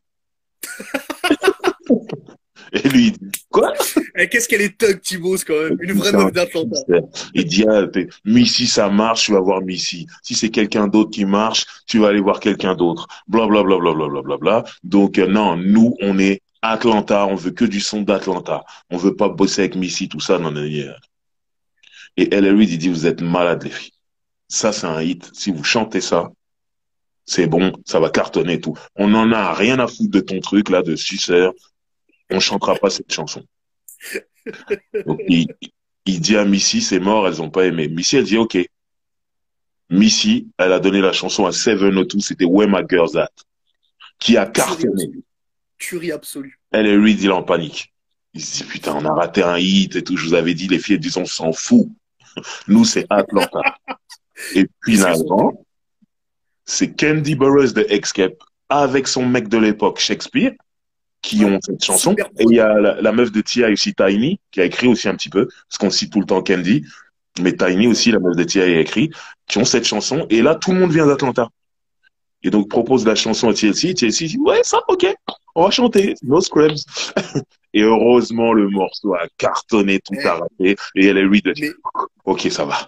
Et lui, il dit, quoi? Eh, qu'est-ce qu'elle est thug, Thibaut, quand même. Une vraie C'est un meuf d'Atlanta. suceur. Il dit, ah, Missy, ça marche, tu vas voir Missy. Si c'est quelqu'un d'autre qui marche, tu vas aller voir quelqu'un d'autre. Bla, bla, bla, bla, bla, bla, bla, bla. Donc, non, nous, on est Atlanta, on veut que du son d'Atlanta. On veut pas bosser avec Missy, tout ça, non, non, non. Et L.A. Reid, il dit, vous êtes malades, les filles. Ça, c'est un hit. Si vous chantez ça, c'est bon, ça va cartonner et tout. On en a rien à foutre de ton truc, là, de suceur. On chantera pas cette chanson. Donc, il dit à Missy, c'est mort, elles ont pas aimé. Missy, elle dit, OK. Missy, elle a donné la chanson à 702, c'était Where My Girls At, qui a Tuerie cartonné. absolue. Tuerie absolue. Elle et Reed, il est en panique. Il se dit, putain, on a raté un hit et tout. Je vous avais dit, les filles, elles disent, on s'en fout. Nous, c'est Atlanta. Et Qu'est-ce qu'ils sont finalement, c'est Candy Burroughs de Escape avec son mec de l'époque, Shakespeare, qui ouais. ont cette chanson. Super Et il y prod. a la meuf de T.I. aussi, Tiny, qui a écrit aussi un petit peu, parce qu'on cite tout le temps Candy, mais Tiny Ouais. aussi, la meuf de T.I. a écrit, qui ont cette chanson. Et là, tout le monde vient d'Atlanta. Et donc, propose la chanson à TLC. TLC dit, ouais, ça, ok, on va chanter, No Scrubs. Et heureusement, le morceau a cartonné, tout a Eh, raté. Et elle a lui de dire, mais, ok, ça va.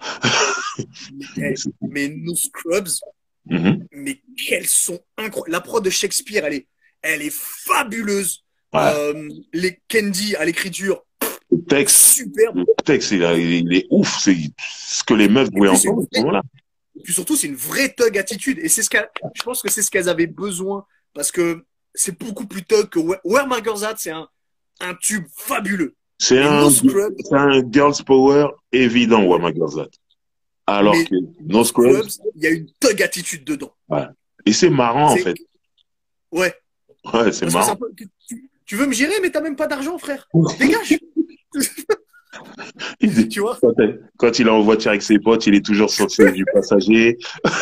mais nos Scrubs, Mhm. mais quels sont incroyables. La prod de Shakespeare, elle est fabuleuse. Ouais. Les Candy à l'écriture, Le texte, superbe. le texte, il est ouf. C'est ce que les meufs Et voulaient puis, entendre à ce moment-là. et puis surtout, c'est une vraie thug attitude. Et je pense que c'est ce qu'elles avaient besoin. Parce que c'est beaucoup plus thug que Where My Girls At, c'est un tube fabuleux. C'est Mais un, No Scrubs, c'est un girls power évident, ouais, ouais. ma girls that. Alors Mais que No No Scrubs, Scrubs, il y a une thug attitude dedans. ouais. Et c'est marrant, en C'est, fait. ouais. Ouais, c'est Parce que c'est un marrant. peu, tu veux me gérer, mais t'as même pas d'argent, frère. Dégage. Tu vois? Quand il est en voiture avec ses potes, il est toujours sur le siège du passager.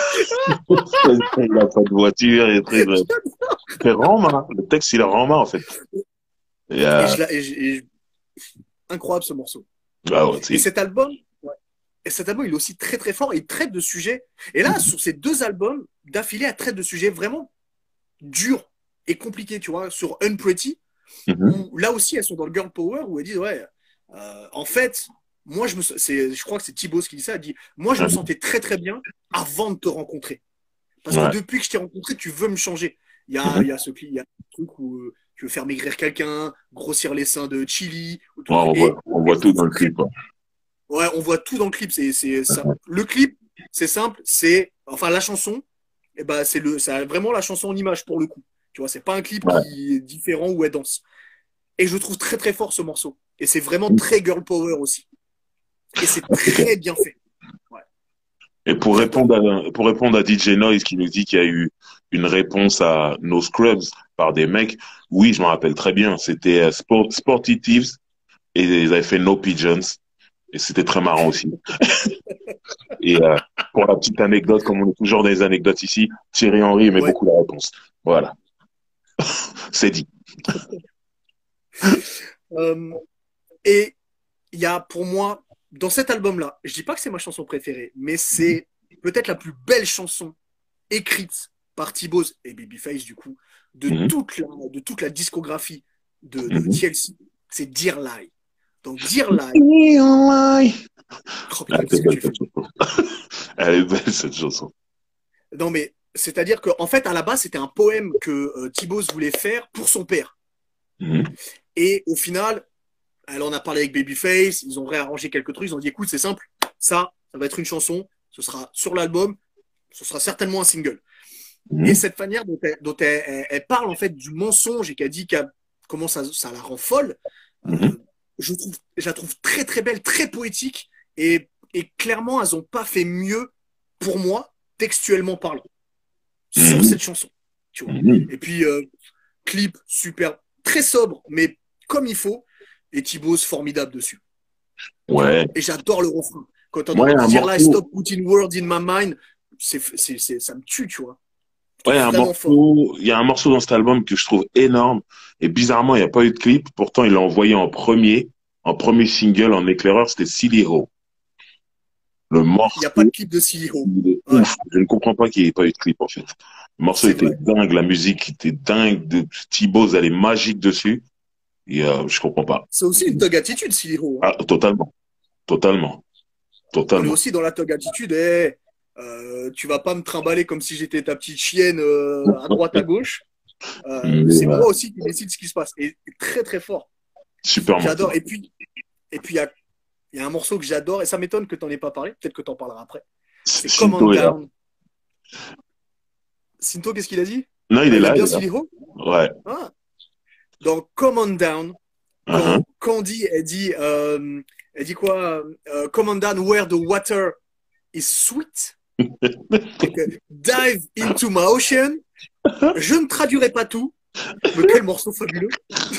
Il n'a pas de voiture. C'est Rama. Le texte, il est Rama, en fait. Et, Et incroyable ce morceau. ah ouais, Et cet album, ouais. Et cet album, il est aussi très très fort. Il traite de sujets. Et là, sur ces deux albums d'affilée, elle traite de sujets vraiment durs et compliqués. Tu vois, sur Unpretty, mhm, où là aussi, elles sont dans le girl power, où elles disent ouais, en fait, moi, je crois que c'est Thibaut qui dit ça. Elle dit moi, je me mhm, sentais très très bien avant de te rencontrer. Parce que ouais, depuis que je t'ai rencontré, tu veux me changer. Il y mhm. a ce il y a un truc où tu veux faire maigrir quelqu'un, grossir les seins de Chili, ou Ouais, tout. Et on voit elle tout dans le clip, traite. quoi. Ouais, on voit tout dans le clip. C'est ça. Le clip, c'est simple. Enfin, la chanson, eh ben, ça a vraiment la chanson en image pour le coup. Tu vois, c'est pas un clip Ouais. qui est différent ou est dense. Et je trouve très très fort ce morceau. Et c'est vraiment très girl power aussi. Et c'est C'est clair. très bien fait. Ouais, Et j'adore. pour répondre à DJ Noise qui nous dit qu'il y a eu une réponse à No Scrubs par des mecs, oui, je me rappelle très bien. C'était Sporty Thieves et ils avaient fait No Pigeons et c'était très marrant aussi. Et pour la petite anecdote, comme on est toujours dans les anecdotes ici, Thierry Henry aimait Ouais. beaucoup la réponse. Voilà, c'est dit. Euh, et il y a pour moi, dans cet album-là, je dis pas que c'est ma chanson préférée, mais c'est peut-être la plus belle chanson écrite par T-Boz et Babyface, du coup, Mhm, de toute la discographie de mhm. TLC. C'est Dear Lie. Donc, Dear Lie, Elle oh putain, est qu'est-ce que belle tu cette fais? chanson. Elle est belle cette chanson. Non, mais c'est-à-dire qu'en fait, à la base, c'était un poème que T-Boz voulait faire pour son père. Mhm, Et au final, elle en a parlé avec Babyface, ils ont réarrangé quelques trucs, ils ont dit écoute, c'est simple, ça va être une chanson, ce sera sur l'album, ce sera certainement un single. Et mhm, cette manière dont elle parle en fait du mensonge et qu'elle dit comment ça la rend folle, mhm, je la trouve très très belle, très poétique et clairement elles n'ont pas fait mieux pour moi textuellement parlant sur mhm, cette chanson, tu vois. mhm. Et puis clip super, très sobre mais comme il faut et Thibaut formidable dessus, tu vois. Ouais. Et j'adore le refrain. Quand Moi, t'entends dire là, stop putting words in my mind, ça me tue, tu vois. Je ouais, trouve vraiment fort. il y a un morceau dans cet album que je trouve énorme. Et bizarrement, il n'y a pas eu de clip. Pourtant, il l'a envoyé en premier single, en éclaireur, c'était Silly Ho. Le Il n'y a pas morceau, de clip de CEO. il est Ouais, ouf. Je ne comprends pas qu'il n'y ait pas eu de clip, en fait. Le morceau c'est était vrai. dingue, la musique était dingue, de Thibaut, elle est magique dessus. Et je comprends pas. C'est aussi une thug attitude, CEO. Hein. Ah, totalement, totalement, On est totalement. aussi dans la thug attitude. Tu vas pas me trimballer comme si j'étais ta petite chienne à droite, à gauche. Mais, C'est moi aussi qui décide ce qui se passe. Et très, très fort. super J'adore. morceau. Et puis il y a un morceau que j'adore, et ça m'étonne que tu n'en aies pas parlé. Peut-être que tu en parleras après. C'est Come On Shinto est là. Down. Sinto, qu'est-ce qu'il a dit? Non, il Ah, est il aime là, il bien est là. Silly Ho. Ouais. Ah. Dans Come On Down, Uh-huh. quand Candy, elle dit quoi? Come on down where the water is sweet. Donc, dive into my ocean. Je ne traduirai pas tout, mais quel morceau fabuleux.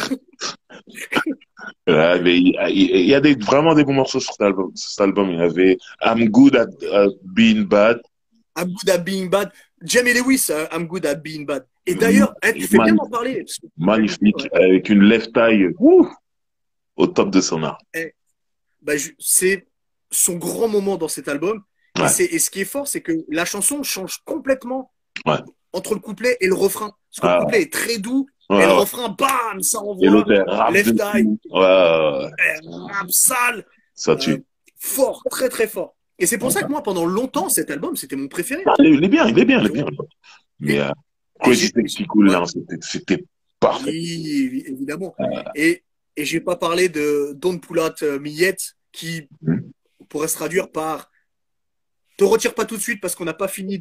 Ouais, mais il y a vraiment des bons morceaux sur cet album. Sur cet album, il y avait I'm Good at Being Bad. I'm good at being bad. Jamie Lewis, I'm good at being bad. Et d'ailleurs, tu fais bien Magnifique, d'en parler. Parce que, magnifique, ouais. avec une left eye ouh, au top de son art. Eh, bah, c'est son grand moment dans cet album. Ouais, Et ce qui est fort, c'est que la chanson change complètement ouais. entre le couplet et le refrain. Parce que le Ah, couplet est très doux, et le ouais, ouais. refrain, bam, ça Et envoie. l'autre, elle rappe Left eye, dessus. Ouais, ouais, ouais. rap sale, Ça euh, tue. fort, très très fort. Et c'est pour ça Ouais. que moi, pendant longtemps, cet album, c'était mon préféré. Ah, il est bien, il est bien, il est Tu bien. vois. Mais Et, et Crazy Sexy Cool, ouais, là, c'était parfait. oui, évidemment. Euh, Et, et j'ai pas parlé de Don't Pull Out Me Yet, qui pourrait se traduire par te retire pas tout de suite parce qu'on n'a pas fini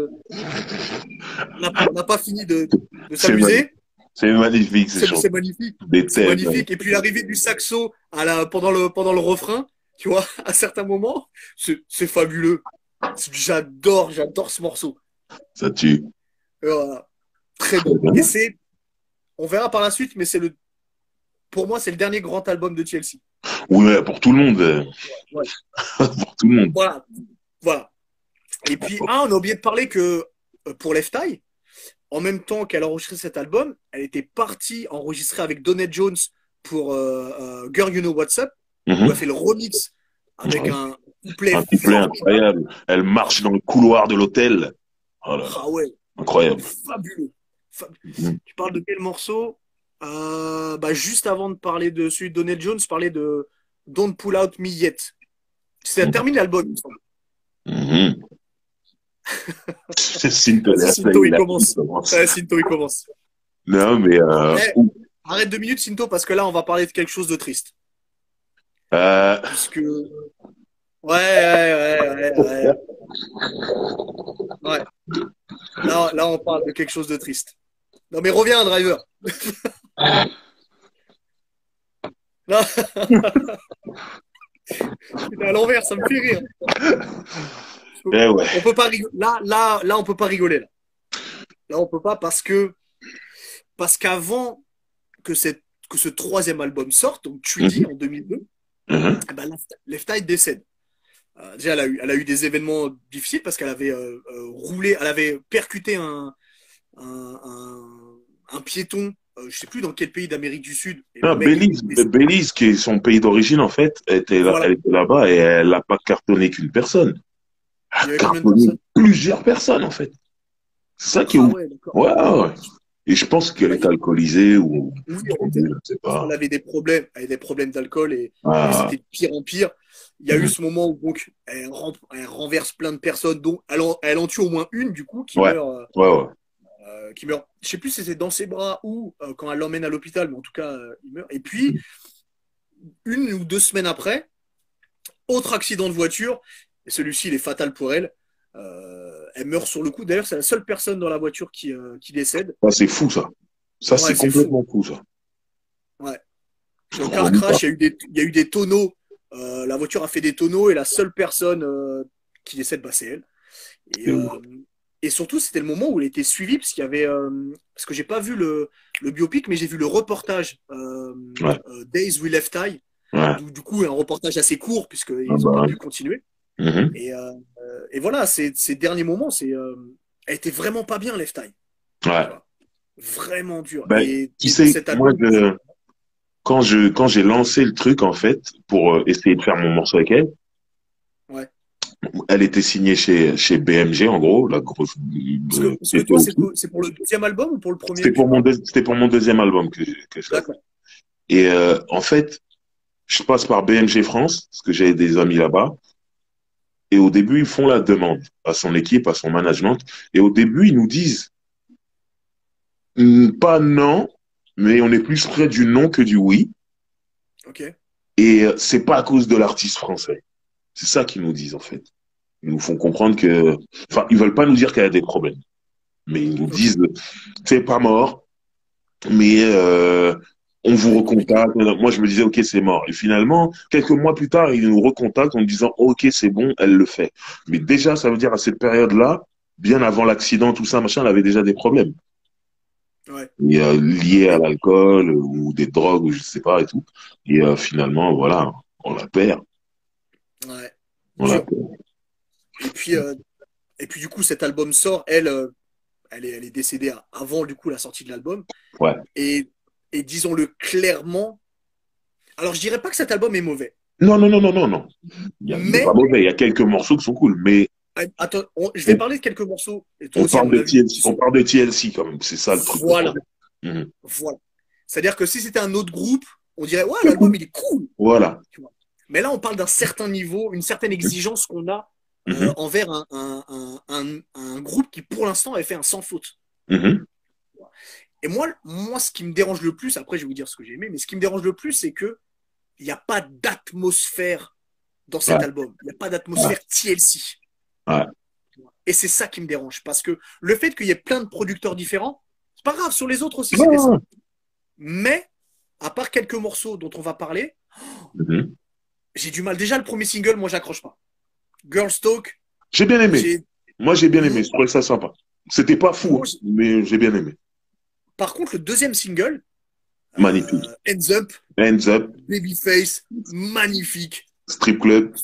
on n'a pas fini de c'est magnifique, s'amuser. c'est magnifique, ces C'est chansons. magnifique. Des C'est thèmes. magnifique. Et puis l'arrivée du saxo pendant le refrain, tu vois, à certains moments, c'est fabuleux. J'adore ce morceau. Ça tue. Voilà. Très Très bon. bien. On verra par la suite, mais pour moi, c'est le dernier grand album de TLC. Oui, ouais, pour tout le monde. Ouais. Pour tout le monde. Voilà. Voilà. Et puis, on a oublié de parler que pour Left Eye, en même temps qu'elle a enregistré cet album, elle était partie enregistrer avec Donette Jones pour Girl You Know What's Up, où elle Mhm. fait le remix avec Ouais. un couplet Un couplet formidable. incroyable. Elle marche dans le couloir de l'hôtel. Oh là là, Ah ouais, incroyable. fabuleux. Mhm. Tu parles de quel morceau? Juste avant de parler de celui de Donald Jones, je parlais de Don't Pull Out Me Yet. Ça termine l'album, il me semble. Mhm. C'est Vas-y, Sintonia, ça Sinto, y est, il là, il commence. commence. Ouais, Sinto, il commence. Non, mais Arrête 2 minutes, Sinto, parce que là, on va parler de quelque chose de triste. euh, Puisque. Ouais, ouais, ouais, ouais, ouais. Ouais. Là, on parle de quelque chose de triste. Non, mais reviens, driver. Non, c'est à l'envers, ça me fait rire. Eh ouais. On peut pas rigoler. Là, on peut pas rigoler. Là, on peut pas parce qu'avant que ce troisième album sorte, donc Treaty Mhm, en 2002, mhm. eh ben, Left Eye décède. Déjà, elle a eu des événements difficiles parce qu'elle avait roulé, elle avait percuté un, un piéton, je sais plus dans quel pays d'Amérique du Sud, et le Non, mec est Belize, décédé. Belize, qui est son pays d'origine, en fait, Voilà. elle était là-bas et elle n'a pas cartonné qu'une personne. Elle Il a y avait combien de cartonné personnes? plusieurs personnes, en fait. C'est ça qui est Ah ouf. ouais, d'accord. Ouais, ouais, ouais. Et je pense qu'elle Bah, est alcoolisée ou oui, je ne sais elle pas. avait des problèmes, elle avait des problèmes d'alcool et Ah, c'était de pire en pire. Il y a eu mhm. ce moment où donc elle renverse plein de personnes, dont elle en tue au moins une du coup Ouais, ouais, ouais. qui meurt. Je sais plus si c'était dans ses bras ou quand elle l'emmène à l'hôpital, mais en tout cas il meurt. Et puis une ou deux semaines après, autre accident de voiture, et celui-ci il est fatal pour elle. Elle meurt sur le coup. D'ailleurs, c'est la seule personne dans la voiture qui décède. Ça, c'est fou, ça. Ça, Ouais, c'est c'est fou. complètement fou, ça. Ouais. Je Dans le comprends car même pas. crash, il y a eu des tonneaux. La voiture a fait des tonneaux et la seule personne qui décède, bah, c'est elle. Et, C'est ouf. et surtout, c'était le moment où elle était suivie, parce qu'il y avait. Parce que j'ai pas vu le biopic, mais j'ai vu le reportage Ouais, Days We Left Eye. ouais. Du coup, un reportage assez court, Ah puisqu'ils n'ont pas bah, pu continuer. mhm. Et voilà, ces derniers moments, elle était vraiment pas bien, Left Eye. Tu Ouais. vois, vraiment dur. Ben, tu Et dans sais, cet moi, album, quand j'ai lancé le truc, en fait, pour essayer de faire mon morceau avec elle, ouais. elle était signée chez BMG, en gros, la grosse, Parce qui que était toi, au-dessus. c'est pour le deuxième album ou pour le premier que tu parles? C'était pour mon deuxième album que je l'ai fait. D'accord. Et en fait, je passe par BMG France, parce que j'ai des amis là-bas. Et au début, ils font la demande à son équipe, à son management. Et au début, ils nous disent, pas non, mais on est plus près du non que du oui. Ok. Et c'est pas à cause de l'artiste français. C'est ça qu'ils nous disent, en fait. Ils nous font comprendre que, enfin, ils veulent pas nous dire qu'il y a des problèmes. Mais ils nous Ok. disent, c'est pas mort, mais on Ça vous va être compliqué. recontacte. Moi, je me disais, ok, c'est mort. Et finalement, quelques mois plus tard, ils nous recontactent en disant, ok, c'est bon, elle le fait. Mais déjà, ça veut dire à cette période-là, bien avant l'accident, tout ça, machin, elle avait déjà des problèmes. Ouais. Et, liés à Et, l'alcool ou des drogues ou je sais pas et tout. Et finalement, voilà, on la perd. ouais. On la Dur. perd. Et puis, euh, et puis, du coup, cet album sort. Elle est décédée avant, du coup, la sortie de l'album. Ouais. Et, et disons-le clairement. Alors, je dirais pas que cet album est mauvais. Non, non, non, non, non, non. Il est pas Mais, mauvais. Il y a quelques morceaux qui sont cool, mais attends, je vais on, parler de quelques morceaux, et toi on aussi, à parle mon de avis, TLC, on parle de TLC quand même. C'est ça le truc, le voilà. problème. Mhm. Voilà. C'est-à-dire que si c'était un autre groupe, on dirait, ouais, C'est l'album, cool. il est cool. Voilà. Tu vois. Mais là, on parle d'un certain niveau, une certaine exigence qu'on a Mhm. envers un groupe qui, pour l'instant, avait fait un sans faute. Mhm. Et moi, ce qui me dérange le plus, après, je vais vous dire ce que j'ai aimé, mais ce qui me dérange le plus, c'est que il n'y a pas d'atmosphère dans cet Ouais, album. Il n'y a pas ouais, d'atmosphère TLC. ouais. Et c'est ça qui me dérange. Parce que le fait qu'il y ait plein de producteurs différents, c'est pas grave. Sur les autres aussi, c'était ça. Non. Mais, à part quelques morceaux dont on va parler, Mhm. j'ai du mal. Déjà, le premier single, moi, j'accroche pas. Girls Talk, J'ai bien aimé. j'ai. Moi, j'ai bien aimé. Moi, Je trouvais ça sympa. C'était pas fou, moi, hein, mais j'ai bien aimé. par contre, le deuxième single, Magnifique. Ends Up, Hands up, Babyface, magnifique. strip club,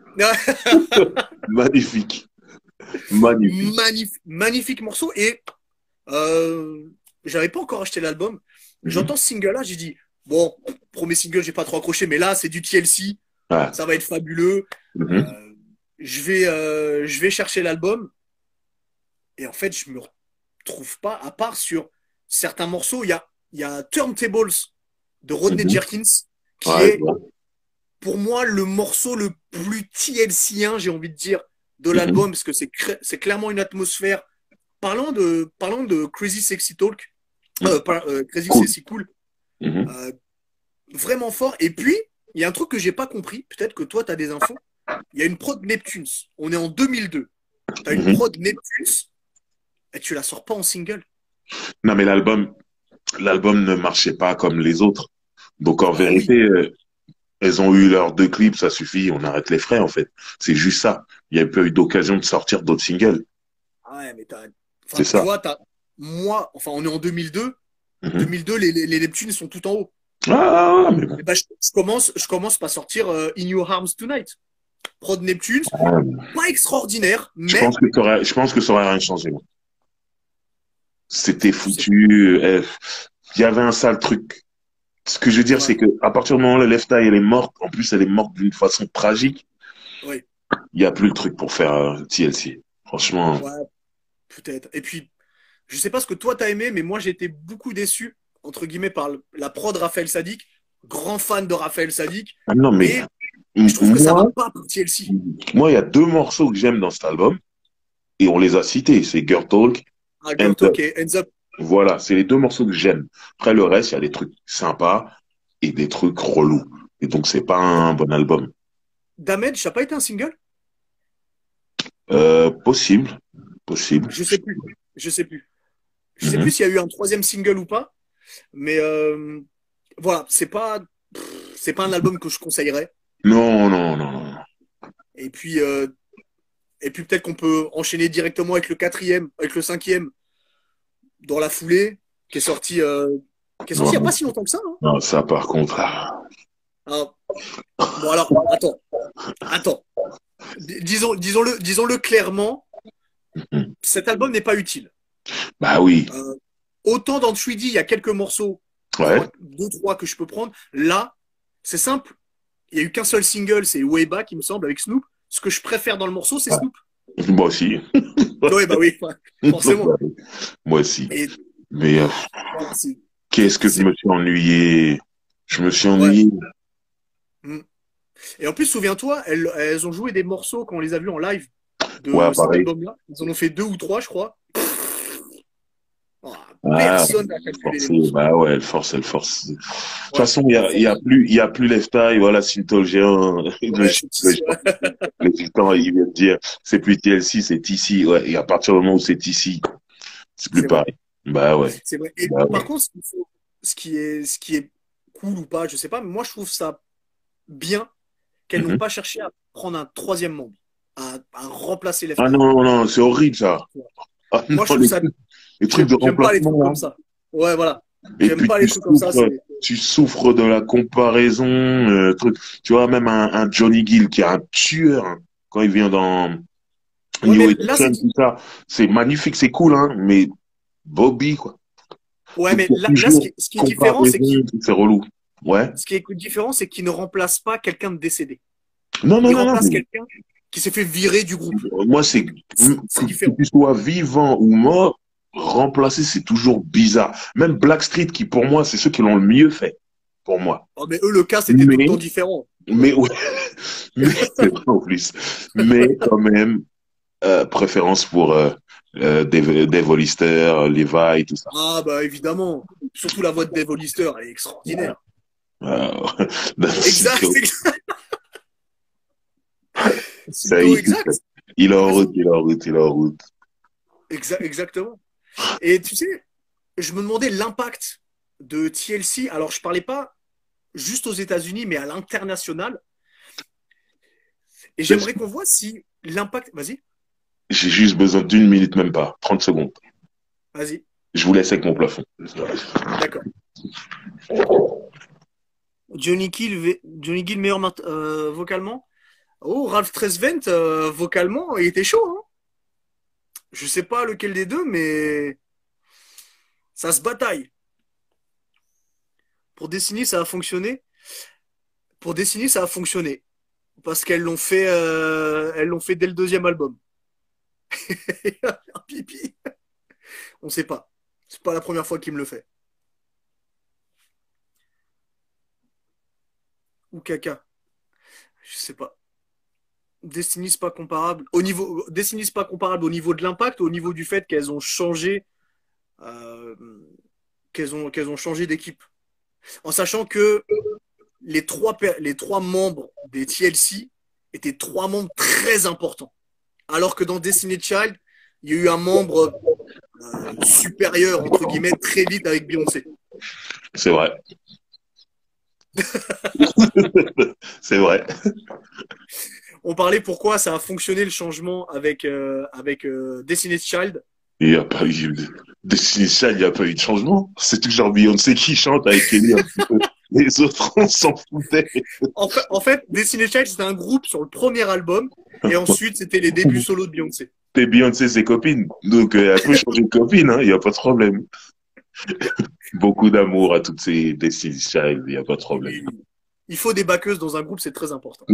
magnifique, magnifique. Magnifique morceau. Et euh, j'avais pas encore acheté l'album. Mhm. J'entends ce single-là, j'ai dit, bon, premier single, j'ai pas trop accroché, mais là, c'est du TLC, Ouais. ça va être fabuleux. Mhm. Euh, je vais chercher l'album. Et en fait, je me retrouve pas, à part sur certains morceaux. Il y a Turntables de Rodney Mhm. Jerkins, qui Ouais, je est vois. pour moi le morceau le plus TLC-ien, j'ai envie de dire, de Mhm. l'album, parce que c'est clairement une atmosphère. Parlant de Crazy Sexy Talk, Mhm. Crazy Cool. Sexy Cool, Mhm. euh, vraiment fort. Et puis, il y a un truc que j'ai pas compris, peut-être que toi, tu as des infos. Il y a une prod Neptunes. On est en 2002. Tu as une Mhm. prod Neptunes et tu la sors pas en single. Non, mais l'album ne marchait pas comme les autres. Donc en Bah oui. vérité, elles ont eu leurs 2 clips, ça suffit, on arrête les frais en fait. C'est juste ça. Il n'y a pas eu d'occasion de sortir d'autres singles. Ah ouais, mais C'est enfin, tu ça. vois, moi, enfin, on est en 2002. Mhm. 2002, les Neptunes sont tout en haut. Mais bon. Et ben, je commence par sortir In Your Arms Tonight. Prod Neptunes, Ah, pas extraordinaire, je mais pense que je pense que ça aurait rien changé. Moi. C'était je sais pas. foutu. Il y avait un sale truc. Ce que je veux dire, Ouais, c'est que à partir du moment où la Left Eye elle est morte, en plus elle est morte d'une façon tragique, ouais, il n'y a plus le truc pour faire TLC. Franchement, ouais, peut-être. Et puis, je sais pas ce que toi t'as aimé, mais moi j'ai été beaucoup déçu, entre guillemets, par la prod Raphaël Sadik. Grand fan de Raphaël Sadik, ah non mais mais je trouve que ça va moi, pas pour TLC. moi il y a 2 morceaux que j'aime dans cet album et on les a cités, c'est Girl Talk, Ah, and Girl Talk et Ends Up. voilà, c'est les 2 morceaux que j'aime. Après le reste, il y a des trucs sympas et des trucs relous. Et donc c'est pas un bon album. Damage, ça n'a pas été un single? Possible, possible. Je sais plus. Je sais plus. Je sais plus Mhm. s'il y a eu un troisième single ou pas, mais voilà, c'est pas un album que je conseillerais. Non, non, non, non. Et puis, euh, et puis peut-être qu'on peut enchaîner directement avec le quatrième, avec le cinquième dans la foulée, qui est sorti il y a pas Non, si longtemps que ça, hein. non, ça par contre. Ah. Ah, bon alors, attends. Disons-le clairement, Mhm. cet album n'est pas utile. Bah oui. Euh, Autant dans 3D, il y a quelques morceaux, Ouais. deux, trois que je peux prendre. Là, c'est simple. Il n'y a eu qu'un seul single, c'est Way Back, il me semble, avec Snoop. Ce que je préfère dans le morceau, c'est Snoop. Moi aussi. Oui, bah oui, ouais, forcément. Moi aussi. Et Mais voilà, qu'est-ce que je c'est- me suis ennuyé. Je me suis ouais. ennuyé. Mm. Et en plus, souviens-toi, elles ont joué des morceaux quand on les a vus en live Ouais, de cet pareil. album-là. Ils en ont fait deux ou trois, je crois. Oh, Ah, personne n'a calculé les forcé. morceaux. Bah ouais, elle force, elle force. De toute Ouais, façon, elle force. il y a plus Left Eye, voilà, Synthol géant, Ouais, c'est le ici. géant. Les Titans, ils viennent dire, c'est plus TLC, c'est TC. Ouais, et à partir du moment où c'est TC, c'est plus C'est vrai. pareil. Bah ouais. C'est vrai. Et Bah par ouais. contre, ce qui est cool ou pas, je sais pas, mais moi je trouve ça bien qu'elles n'ont Mhm. pas cherché à prendre un troisième membre, à remplacer Left Ah Eye. non, non, c'est horrible ça. Ah Moi je non, trouve ça, les trucs de j'aime pas les trucs remplacement là. comme ça. Ouais, voilà. Et J'aime puis pas les trucs comme ça. tu souffres de la comparaison, truc. Tu vois, même un Johnny Gill qui est un tueur hein, quand il vient dans Ouais, New mais là Edition, tout ça. C'est magnifique, c'est cool, hein, mais Bobby, quoi. ouais, Faut mais faire là toujours ce qui est différent, comparaison, c'est relou. Ouais. c'est qu'il ne remplace pas quelqu'un de décédé. Non, non, Il non, non. remplace quelqu'un qui s'est fait virer du groupe. Moi, Donc, c'est que différent. tu sois vivant ou mort, remplacer, c'est toujours bizarre. Même Blackstreet, qui pour moi, c'est ceux qui l'ont le mieux fait, pour moi. Oh, mais eux, le cas, c'était tout le Mais, temps différent. ouais, mais c'est vrai en plus. Mais quand même, préférence pour Dave Hollister, Levi, tout ça. Ah, bah, évidemment. Surtout la voix de Dave Hollister, elle est extraordinaire. Euh, Exact, Sitôt, ça Sito, y est, exact. il est T'as en route, raison. il est en route, il est en route. Exactement. Et tu sais, je me demandais l'impact de TLC. Alors, je parlais pas juste aux États-Unis, mais à l'international. Et j'aimerais qu'on voit si l'impact. Vas-y, J'ai juste besoin d'une minute, même pas, 30 secondes. vas-y. Je vous laisse avec mon plafond. D'accord. Johnny Gill meilleur vocalement. Oh, Ralph Tresvent, vocalement, il était chaud, hein. Je sais pas lequel des deux, mais ça se bataille. Pour Destiny, ça a fonctionné. Pour Destiny, ça a fonctionné. Parce elles l'ont fait dès le deuxième album. Un pipi. On sait pas. C'est pas la première fois qu'il me le fait. Ou caca. Je sais pas. Destiny, c'est pas comparable. Destiny, c'est pas comparable au niveau de l'impact, au niveau du fait euh, qu'elles ont changé d'équipe. En sachant que les trois membres des TLC étaient trois membres très importants. Alors que dans Destiny Child, il y a eu un membre supérieur, entre guillemets, très vite avec Beyoncé. C'est vrai. C'est vrai. On parlait pourquoi ça a fonctionné le changement avec Destiny's Child. Il n'y a pas eu de Destiny's Child, il n'y a pas eu de changement. C'est toujours Beyoncé qui chante avec Kelly un petit peu. Les autres, on s'en foutait. En fait, Destiny's Child, c'était un groupe sur le premier album. Et ensuite, c'était les débuts solo de Beyoncé. Et Beyoncé, ses copines. Donc, elle peut changer de copine, hein, il n'y a pas de problème. Beaucoup d'amour à toutes ces Destiny's Child, il n'y a pas de problème. Il faut des backeuses dans un groupe, c'est très important.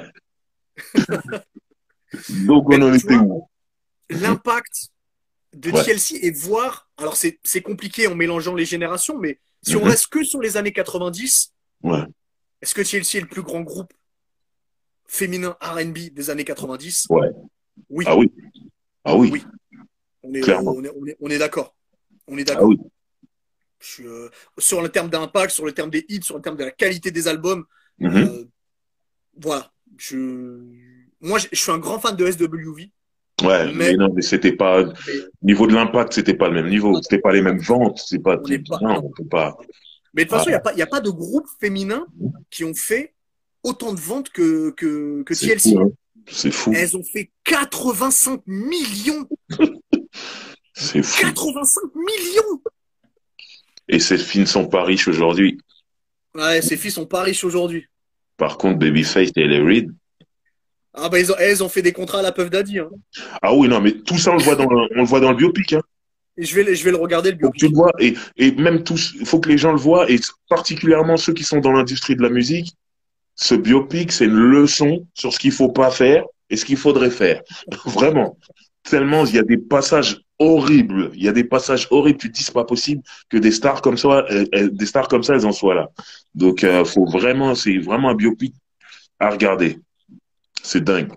Donc, on Mais en tu était vois, où? l'impact de Ouais. TLC et voir. Alors, c'est compliqué en mélangeant les générations, mais si on Mhm. reste que sur les années 90, Ouais. est-ce que TLC est le plus grand groupe féminin R&B des années 90? Ouais. Oui, Ah oui. Ah oui. oui. On est, Clairement. on est, on est, on est d'accord. On est Ah oui. d'accord. Sur le terme d'impact, sur le terme des hits, sur le terme de la qualité des albums, Mhm. euh, voilà. Moi, je suis un grand fan de SWV, Ouais, mais, mais non, mais c'était pas, mais niveau de l'impact, c'était pas le même niveau. C'était pas les mêmes ventes. C'est pas, on n'est pas. non, Non. on peut pas. Mais de toute Ah, façon, il y a pas de groupe féminin qui ont fait autant de ventes que c'est fou, TLC. hein. C'est fou. Elles ont fait 85 millions. C'est fou. 85 millions! Et ces filles ne sont pas riches aujourd'hui. Ouais, ces filles sont pas riches aujourd'hui. Par contre, Babyface et Ellie Reid. Ah bah, elles ont fait des contrats à la Puff Daddy. Hein. Ah oui, non, mais tout ça, on le voit dans le biopic, hein. Et je vais le regarder, le Faut que tu le biopic. vois. Et même tous, il faut que les gens le voient. Et particulièrement ceux qui sont dans l'industrie de la musique. Ce biopic, c'est une leçon sur ce qu'il faut pas faire et ce qu'il faudrait faire. Vraiment. Tellement il y a des passages horribles. Il y a des passages horribles. Tu te dis, c'est pas possible que des stars comme ça, des stars comme ça, elles en soient là. Donc, faut vraiment, c'est vraiment un biopic à regarder. C'est dingue.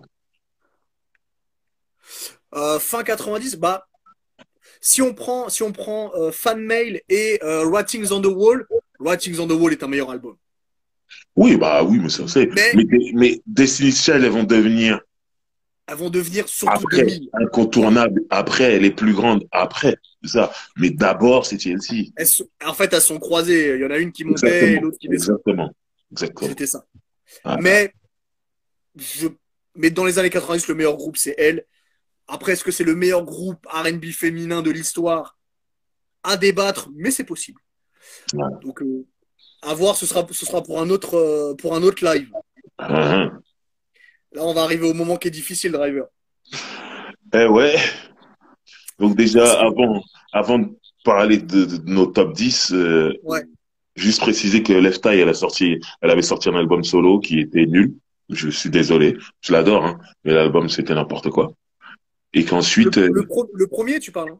Fin 90, bah, si on prend Fan Mail et Writings on the Wall, Writings on the Wall est un meilleur album. Oui, bah oui, mais ça c'est. Mais Mais Destiny's Child, elles vont devenir elles vont devenir surtout après 2000. Voilà. incontournables. Après, elle est plus grande. Après, c'est ça. Mais d'abord, c'est TLC. En fait, elles sont croisées. Il y en a une qui montait et Exactement. l'autre qui descend. Exactement. Exactement. C'était ça. Ah, Mais, je, mais dans les années 90, le meilleur groupe, c'est elle. Après, est-ce que c'est le meilleur groupe R&B féminin de l'histoire? À débattre, mais c'est possible. ah, Donc, à voir, ce sera pour un autre live. ah. Là, on va arriver au moment qui est difficile, Driver. Eh ouais. Donc Parce déjà, que, avant de parler de nos top 10, ouais, juste préciser que Left Eye, elle avait sorti un album solo qui était nul. Je suis désolé. Je l'adore, hein. Mais l'album, c'était n'importe quoi. Et le, qu'ensuite, le, pro- le premier, tu parles, hein,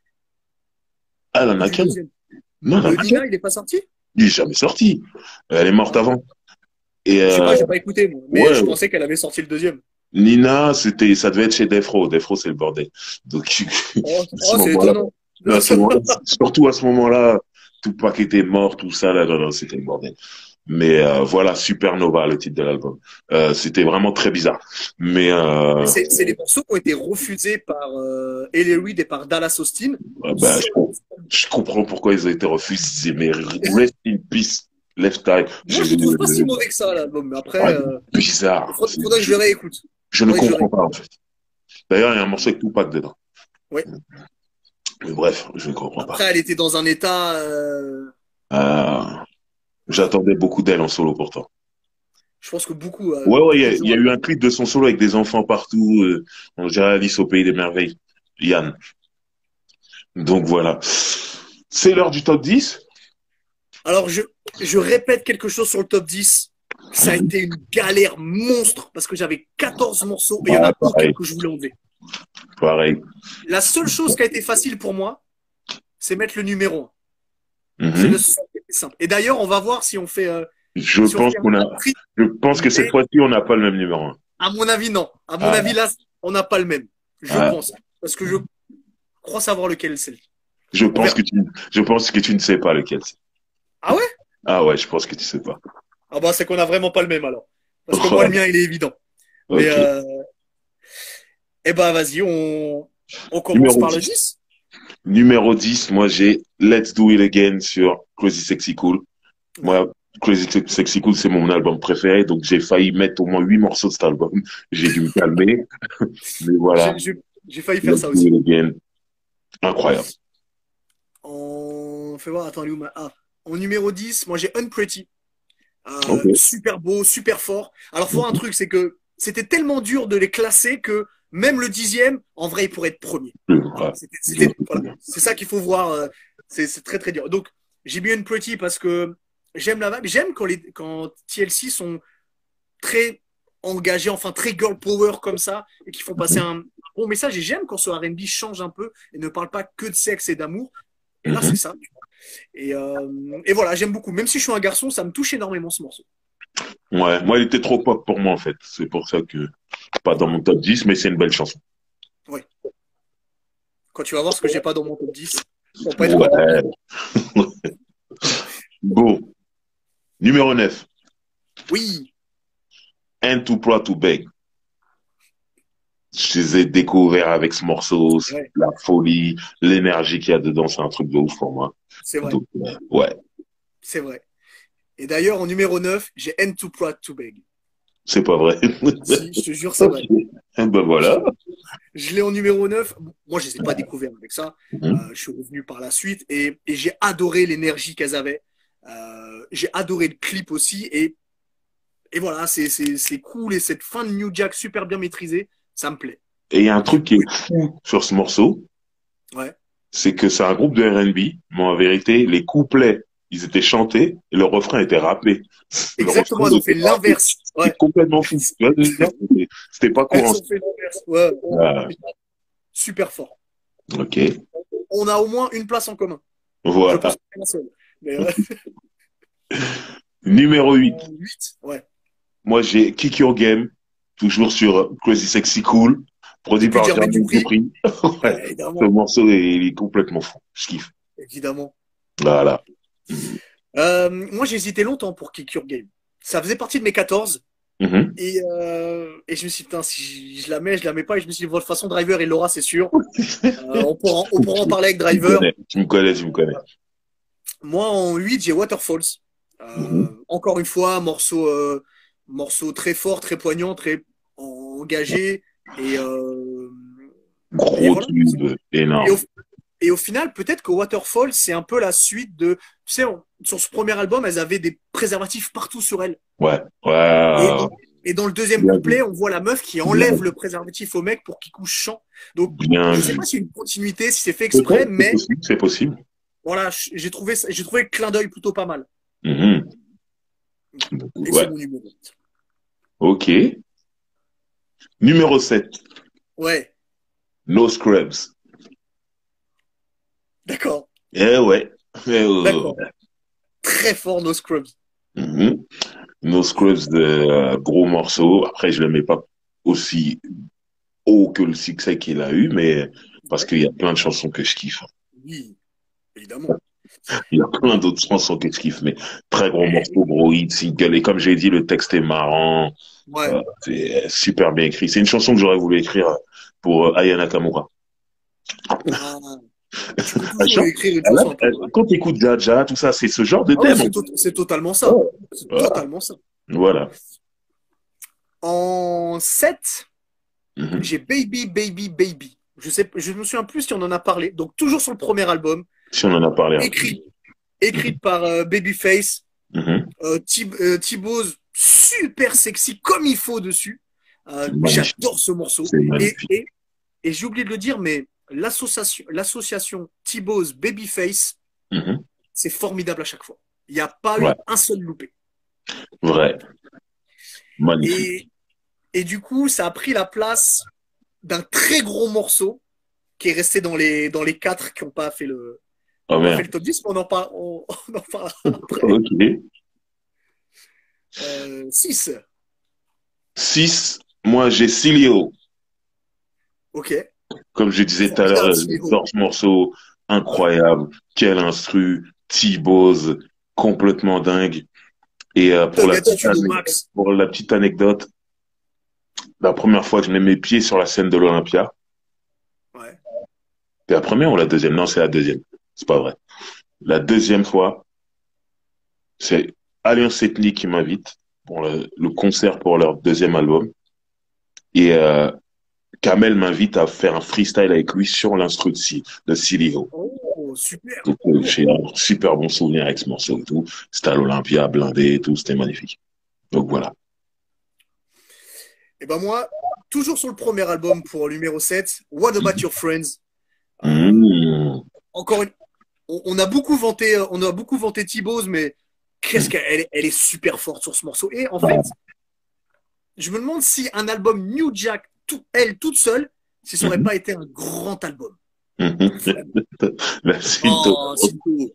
elle en ou a du qu'un. deuxième? Non, elle en Le a qu'un. Nina, il est pas sorti? Il est jamais sorti. Elle est morte Ah, avant. Et je sais pas, j'ai pas écouté, moi, mais ouais, je pensais qu'elle avait sorti le deuxième. Nina, ça devait être chez Defro. Defro, c'est le bordel. Donc, Oh, à ce oh, c'est moment-là, étonnant. surtout à ce moment-là, Tupac était mort, tout ça, là, non, non, c'était le bordel. Mais voilà, Supernova, le titre de l'album. C'était vraiment très bizarre. Mais Mais c'est les morceaux qui ont été refusés par Ellie Reid et par Dallas Austin. bah, Sur... je comprends pourquoi ils ont été refusés. Mais rest in peace, Left Eye. Moi, je trouve pas si mauvais que ça, l'album. Mais Ah, après, bizarre. faudrait que je le réécoute. Je ne Faudrait que je le comprends réécoute. pas, en fait. D'ailleurs, il y a un morceau avec Tupac dedans. Oui. Mais bref, je ne comprends pas. Après, elle était dans un état. Euh, Voilà. J'attendais beaucoup d'elle en solo pourtant. Je pense que beaucoup, Ouais, ouais, beaucoup de il gens. y a eu un clip de son solo avec des enfants partout. On dirait Alice au pays des merveilles. Yann. Donc voilà. C'est l'heure du top 10. Alors, je répète quelque chose sur le top 10. Ça a été une galère monstre parce que j'avais 14 morceaux et il n'y en Ah, a aucun pareil, que je voulais enlever. pareil. La seule chose qui a été facile pour moi, c'est mettre le numéro 1. C'est le Mhm. seul qui était simple. Et d'ailleurs, on va voir si on fait, Je si on pense fait un qu'on a, top tri. je pense que cette Mais fois-ci, on n'a pas le même numéro un. à mon avis, non. À mon Ah, avis, là, on n'a pas le même. Je ah. pense. Parce que je crois savoir lequel c'est. Je On pense verra. que je pense que tu ne sais pas lequel c'est. Ah ouais? Ah ouais, je pense que tu sais pas. Ah bah, c'est qu'on a vraiment pas le même alors. Parce que moi, le mien, il est évident. Mais, Ok. eh ben, vas-y, on commence Numéro par le 10. 10. Numéro 10, moi j'ai Let's Do It Again sur Crazy Sexy Cool. Ouais. Moi, Crazy Sexy Cool, c'est mon album préféré, donc j'ai failli mettre au moins 8 morceaux de cet album. J'ai dû me calmer, mais voilà. J'ai j'ai- j'ai failli faire Let's ça Do aussi. It Again, incroyable. En... Fais voir, attends, elle est où Ah, en numéro 10, moi j'ai Unpretty. Ok. Super beau, super fort. Alors, faut un truc, c'est que c'était tellement dur de les classer que même le 10e, en vrai, il pourrait être premier. Voilà, Ouais. voilà. C'est ça qu'il faut voir. C'est très très dur. Donc, j'ai mis Unpretty parce que j'aime la vibe. J'aime quand TLC sont très engagés, enfin très girl power comme ça, et qui font passer un bon message. Et j'aime quand ce R&B change un peu et ne parle pas que de sexe et d'amour. Et là, c'est Mhm. ça. Et voilà, j'aime beaucoup. Même si je suis un garçon, ça me touche énormément ce morceau. Ouais, moi, il était trop pop pour moi, en fait. C'est pour ça que, pas dans Ouais, mon top 10, mais c'est une belle chanson. ouais. Quand tu vas voir ce que j'ai pas dans mon top 10, tu vas pas être content. Ouais. Bon. Numéro 9. Oui, And Too Proud to Beg. Je les ai découverts avec ce morceau, ouais, la folie, l'énergie qu'il y a dedans, c'est un truc de ouf pour moi. c'est vrai, Donc, ouais, c'est vrai. Et d'ailleurs, en numéro 9, j'ai N Too Proud to Beg. c'est pas vrai. Si, je te jure, c'est Ok. vrai. Eh ben Je, voilà. je l'ai en numéro 9. Moi, je les ai pas découverts avec ça. Mhm. Je suis revenu par la suite et j'ai adoré l'énergie qu'elles avaient. J'ai adoré le clip aussi. Et voilà, c'est cool. Et cette fin de New Jack super bien maîtrisée, ça me plaît. Et il y a un J'ai truc qui beaucoup est fou sur ce morceau, Ouais. c'est que c'est un groupe de R&B, mais en vérité, les couplets, ils étaient chantés et le refrain était rappé. Le refrain Exactement, elles ont fait était rappé. l'inverse. C'est Ouais. complètement fou. Tu vois ce que je veux dire? C'était pas courant. Elles ont fait l'inverse. Ouais. Ah, Super fort. ok. On a au moins une place en commun. Je pense Voilà. que c'est la seule. Mais Numéro 8. 8, ouais. Moi, j'ai Kick Your Game, toujours sur Crazy Sexy Cool, Et produit puis par Jermaine Jermaine Dupri, Dupri. Ouais. Ce évidemment. morceau, il est complètement fou. Je kiffe. Évidemment. Voilà. Moi, j'ai hésité longtemps pour Kick Your Game. Ça faisait partie de mes 14. Mhm. Et je me suis dit, putain, si je la mets, je la mets pas. Et je me suis dit, de toute façon, Driver, il l'aura, c'est sûr. On pourra en parler avec Tu me Driver. connais, tu me connais, tu me connais. Moi, en 8, j'ai Waterfalls. Mhm. Encore une fois, morceau très fort, très poignant, très engagé. Et, euh, et Gros voilà. tube, Et au, énorme. et au final, peut-être que Waterfall, c'est un peu la suite de. Tu sais, sur ce premier album, elles avaient des préservatifs partout sur elles. Ouais, Et, ouais, et dans le deuxième bien vu, couplet, on voit la meuf qui bien enlève vu, le préservatif au mec pour qu'il couche chant. Donc, bien je sais vu. pas si c'est une continuité, si c'est fait exprès, Peut-être, c'est mais possible, c'est possible. voilà, j'ai trouvé le clin d'œil plutôt pas mal. Mhm. Et c'est Ouais, mon numéro. ok. Numéro 7, Ouais, No Scrubs. d'accord, Eh ouais, eh d'accord. ouais. Très fort, No Scrubs. Mhm. No Scrubs de gros morceau. Après, je le mets pas aussi haut que le succès qu'il a eu, mais parce Ouais, qu'il y a plein de chansons que je kiffe. oui, évidemment. Il y a plein d'autres chansons que je kiffe, mais très gros Et- morceau, gros hit, single. Et comme j'ai dit, le texte est marrant. ouais. C'est super bien écrit. C'est une chanson que j'aurais voulu écrire pour Aya Nakamura. Ah. Mais tu peux Ah, toujours écrire une chanson un peu. quand tu écoutes Jaja, tout ça, c'est ce genre de Ah oui, thème. c'est totalement ça. Ouais. C'est Voilà. totalement ça. Voilà. En 7, Mhm. j'ai Baby, Baby, Baby. Je me souviens plus si on en a parlé. Donc, toujours sur le premier album, Si on en a parlé un peu. écrit, écrite par Babyface. Mhm. T-Boz, super sexy, comme il faut dessus. C'est magnifique. J'adore ce morceau. C'est Et, magnifique. et, et j'ai oublié de le dire, mais l'association T-Boz Babyface, Mhm. c'est formidable à chaque fois. Il n'y a pas Ouais. eu un seul loupé. Vrai. Magnifique. Et, et du coup, ça a pris la place d'un très gros morceau qui est resté dans les quatre qui n'ont pas fait Oh pas fait merde. le top 10, mais on en parlera après. Ok. 6. 6, moi j'ai Cilio. Ok. Comme je disais tout à l'heure, Formidable, Siro. dans ce morceau Ouais. incroyable, quel instru, T-Boz, complètement dingue. Et Thug Attitude au max. pour la petite anecdote, la première fois que je mets mes pieds sur la scène de l'Olympia, Ouais. C'est la première ou la deuxième? Non, c'est la deuxième. C'est pas vrai. La deuxième fois, c'est Alliance Ethnique qui m'invite pour le concert pour leur deuxième album. Et Kamel m'invite à faire un freestyle avec lui sur l'instru de Silly Ho. Oh, super. Donc, j'ai un super bon souvenir avec ce morceau et tout. C'était à l'Olympia, blindé et tout. C'était magnifique. Donc voilà. Et ben moi, toujours sur le premier album pour le numéro 7, What About Your Friends? Euh, Mmh. encore une, on a beaucoup vanté T-Boz, mais qu'est-ce elle est super forte sur ce morceau. Et en fait, je me demande si un album New Jack, elle toute seule, si ça aurait Mmh. pas été un grand album. Mmh. Merci de Oh, c'est beau.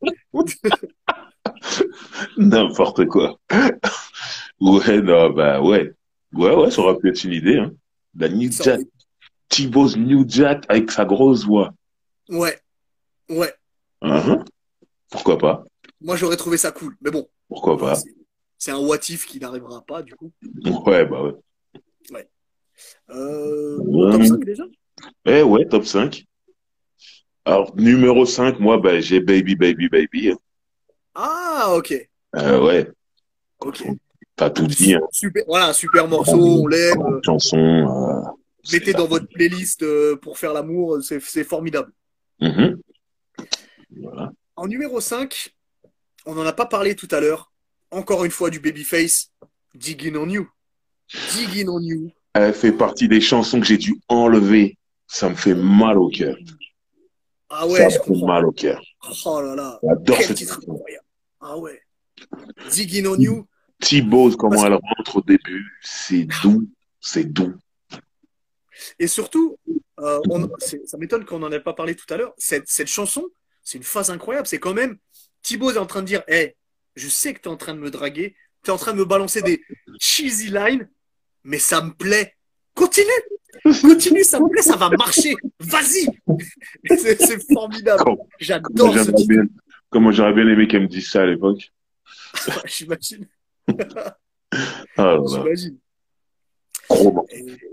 n'importe quoi. Ouais, non, bah ouais. Ouais, ouais, ça aurait pu être une idée, hein. La New Ça Jack, aurait- Thibaut's New Jack avec sa grosse voix. Ouais, ouais. Hein. Pourquoi pas? Moi, j'aurais trouvé ça cool. Mais bon, Pourquoi voilà, pas? c'est un what if qui n'arrivera pas, du coup. Ouais, bah ouais. Ouais. Mon top 5 déjà? Eh ouais, top 5. Alors, numéro 5 moi, bah, j'ai Baby, Baby, Baby. Ah, ok. Ouais, Ok. t'as tout dit, hein. Super, voilà, un super morceau, on l'aime. Chanson, Mettez c'est... dans votre playlist pour faire l'amour, c'est formidable. Mhm. Voilà. En numéro 5, on n'en a pas parlé tout à l'heure. Encore une fois du Babyface, Digging on You. Digging on You. Elle fait partie des chansons que j'ai dû enlever. Ça me fait mal au cœur. Ah Ça ouais, me je fait comprends. mal au cœur. Oh là là, J'adore quel cette titre chanson. incroyable. Ah ouais. Digging on You. Thibaut, comment Parce elle que, rentre au début, c'est doux, c'est doux. et surtout, ça m'étonne qu'on n'en ait pas parlé tout à l'heure. Cette chanson, c'est une phase incroyable. C'est quand même, Thibaut est en train de dire, hey, je sais que tu es en train de me draguer, tu es en train de me balancer des cheesy lines, mais ça me plaît. Continue, continue, ça me plaît, ça va marcher. Vas-y. C'est formidable. Comme, comme J'adore ce j'aimerais titre. bien, comment j'aurais bien aimé qu'elle me dise ça à l'époque. J'imagine. Ah là là, J'imagine. gros morceau. Et,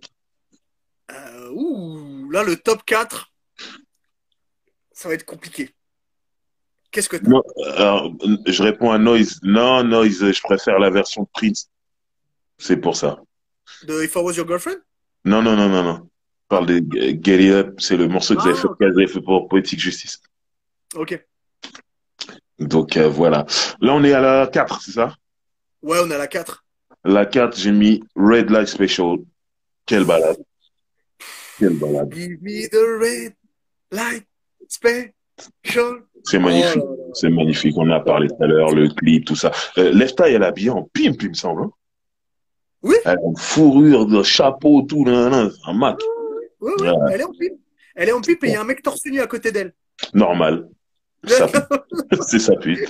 là, le top 4, ça va être compliqué. Qu'est-ce que t'as? Moi, alors, je réponds à Noise. Non, Noise, je préfère la version de Prince. C'est pour ça. De If I Was Your Girlfriend? Non, non, non, non, non. Je parle de Get It Up, c'est le morceau Ah, que ok. vous avez fait pour Poetic Justice. Ok. Donc voilà. Là, on est à la 4, c'est ça? Ouais, on a la 4. La 4, j'ai mis Red Light Special. Quelle balade. Quelle balade. Give me the red light special. C'est Oh là magnifique. là. C'est magnifique. On en a parlé tout à l'heure, le clip, tout ça. Left Eye, elle est habillée en pimp, il me semble, hein. Oui, Elle a une fourrure, de chapeau, tout, nan, nan, un Mac. oui, oui. Ouais, Elle est en pipe. Elle est en pipe et il y a un mec torse nu à côté d'elle. normal. Ça pue. C'est sa pute.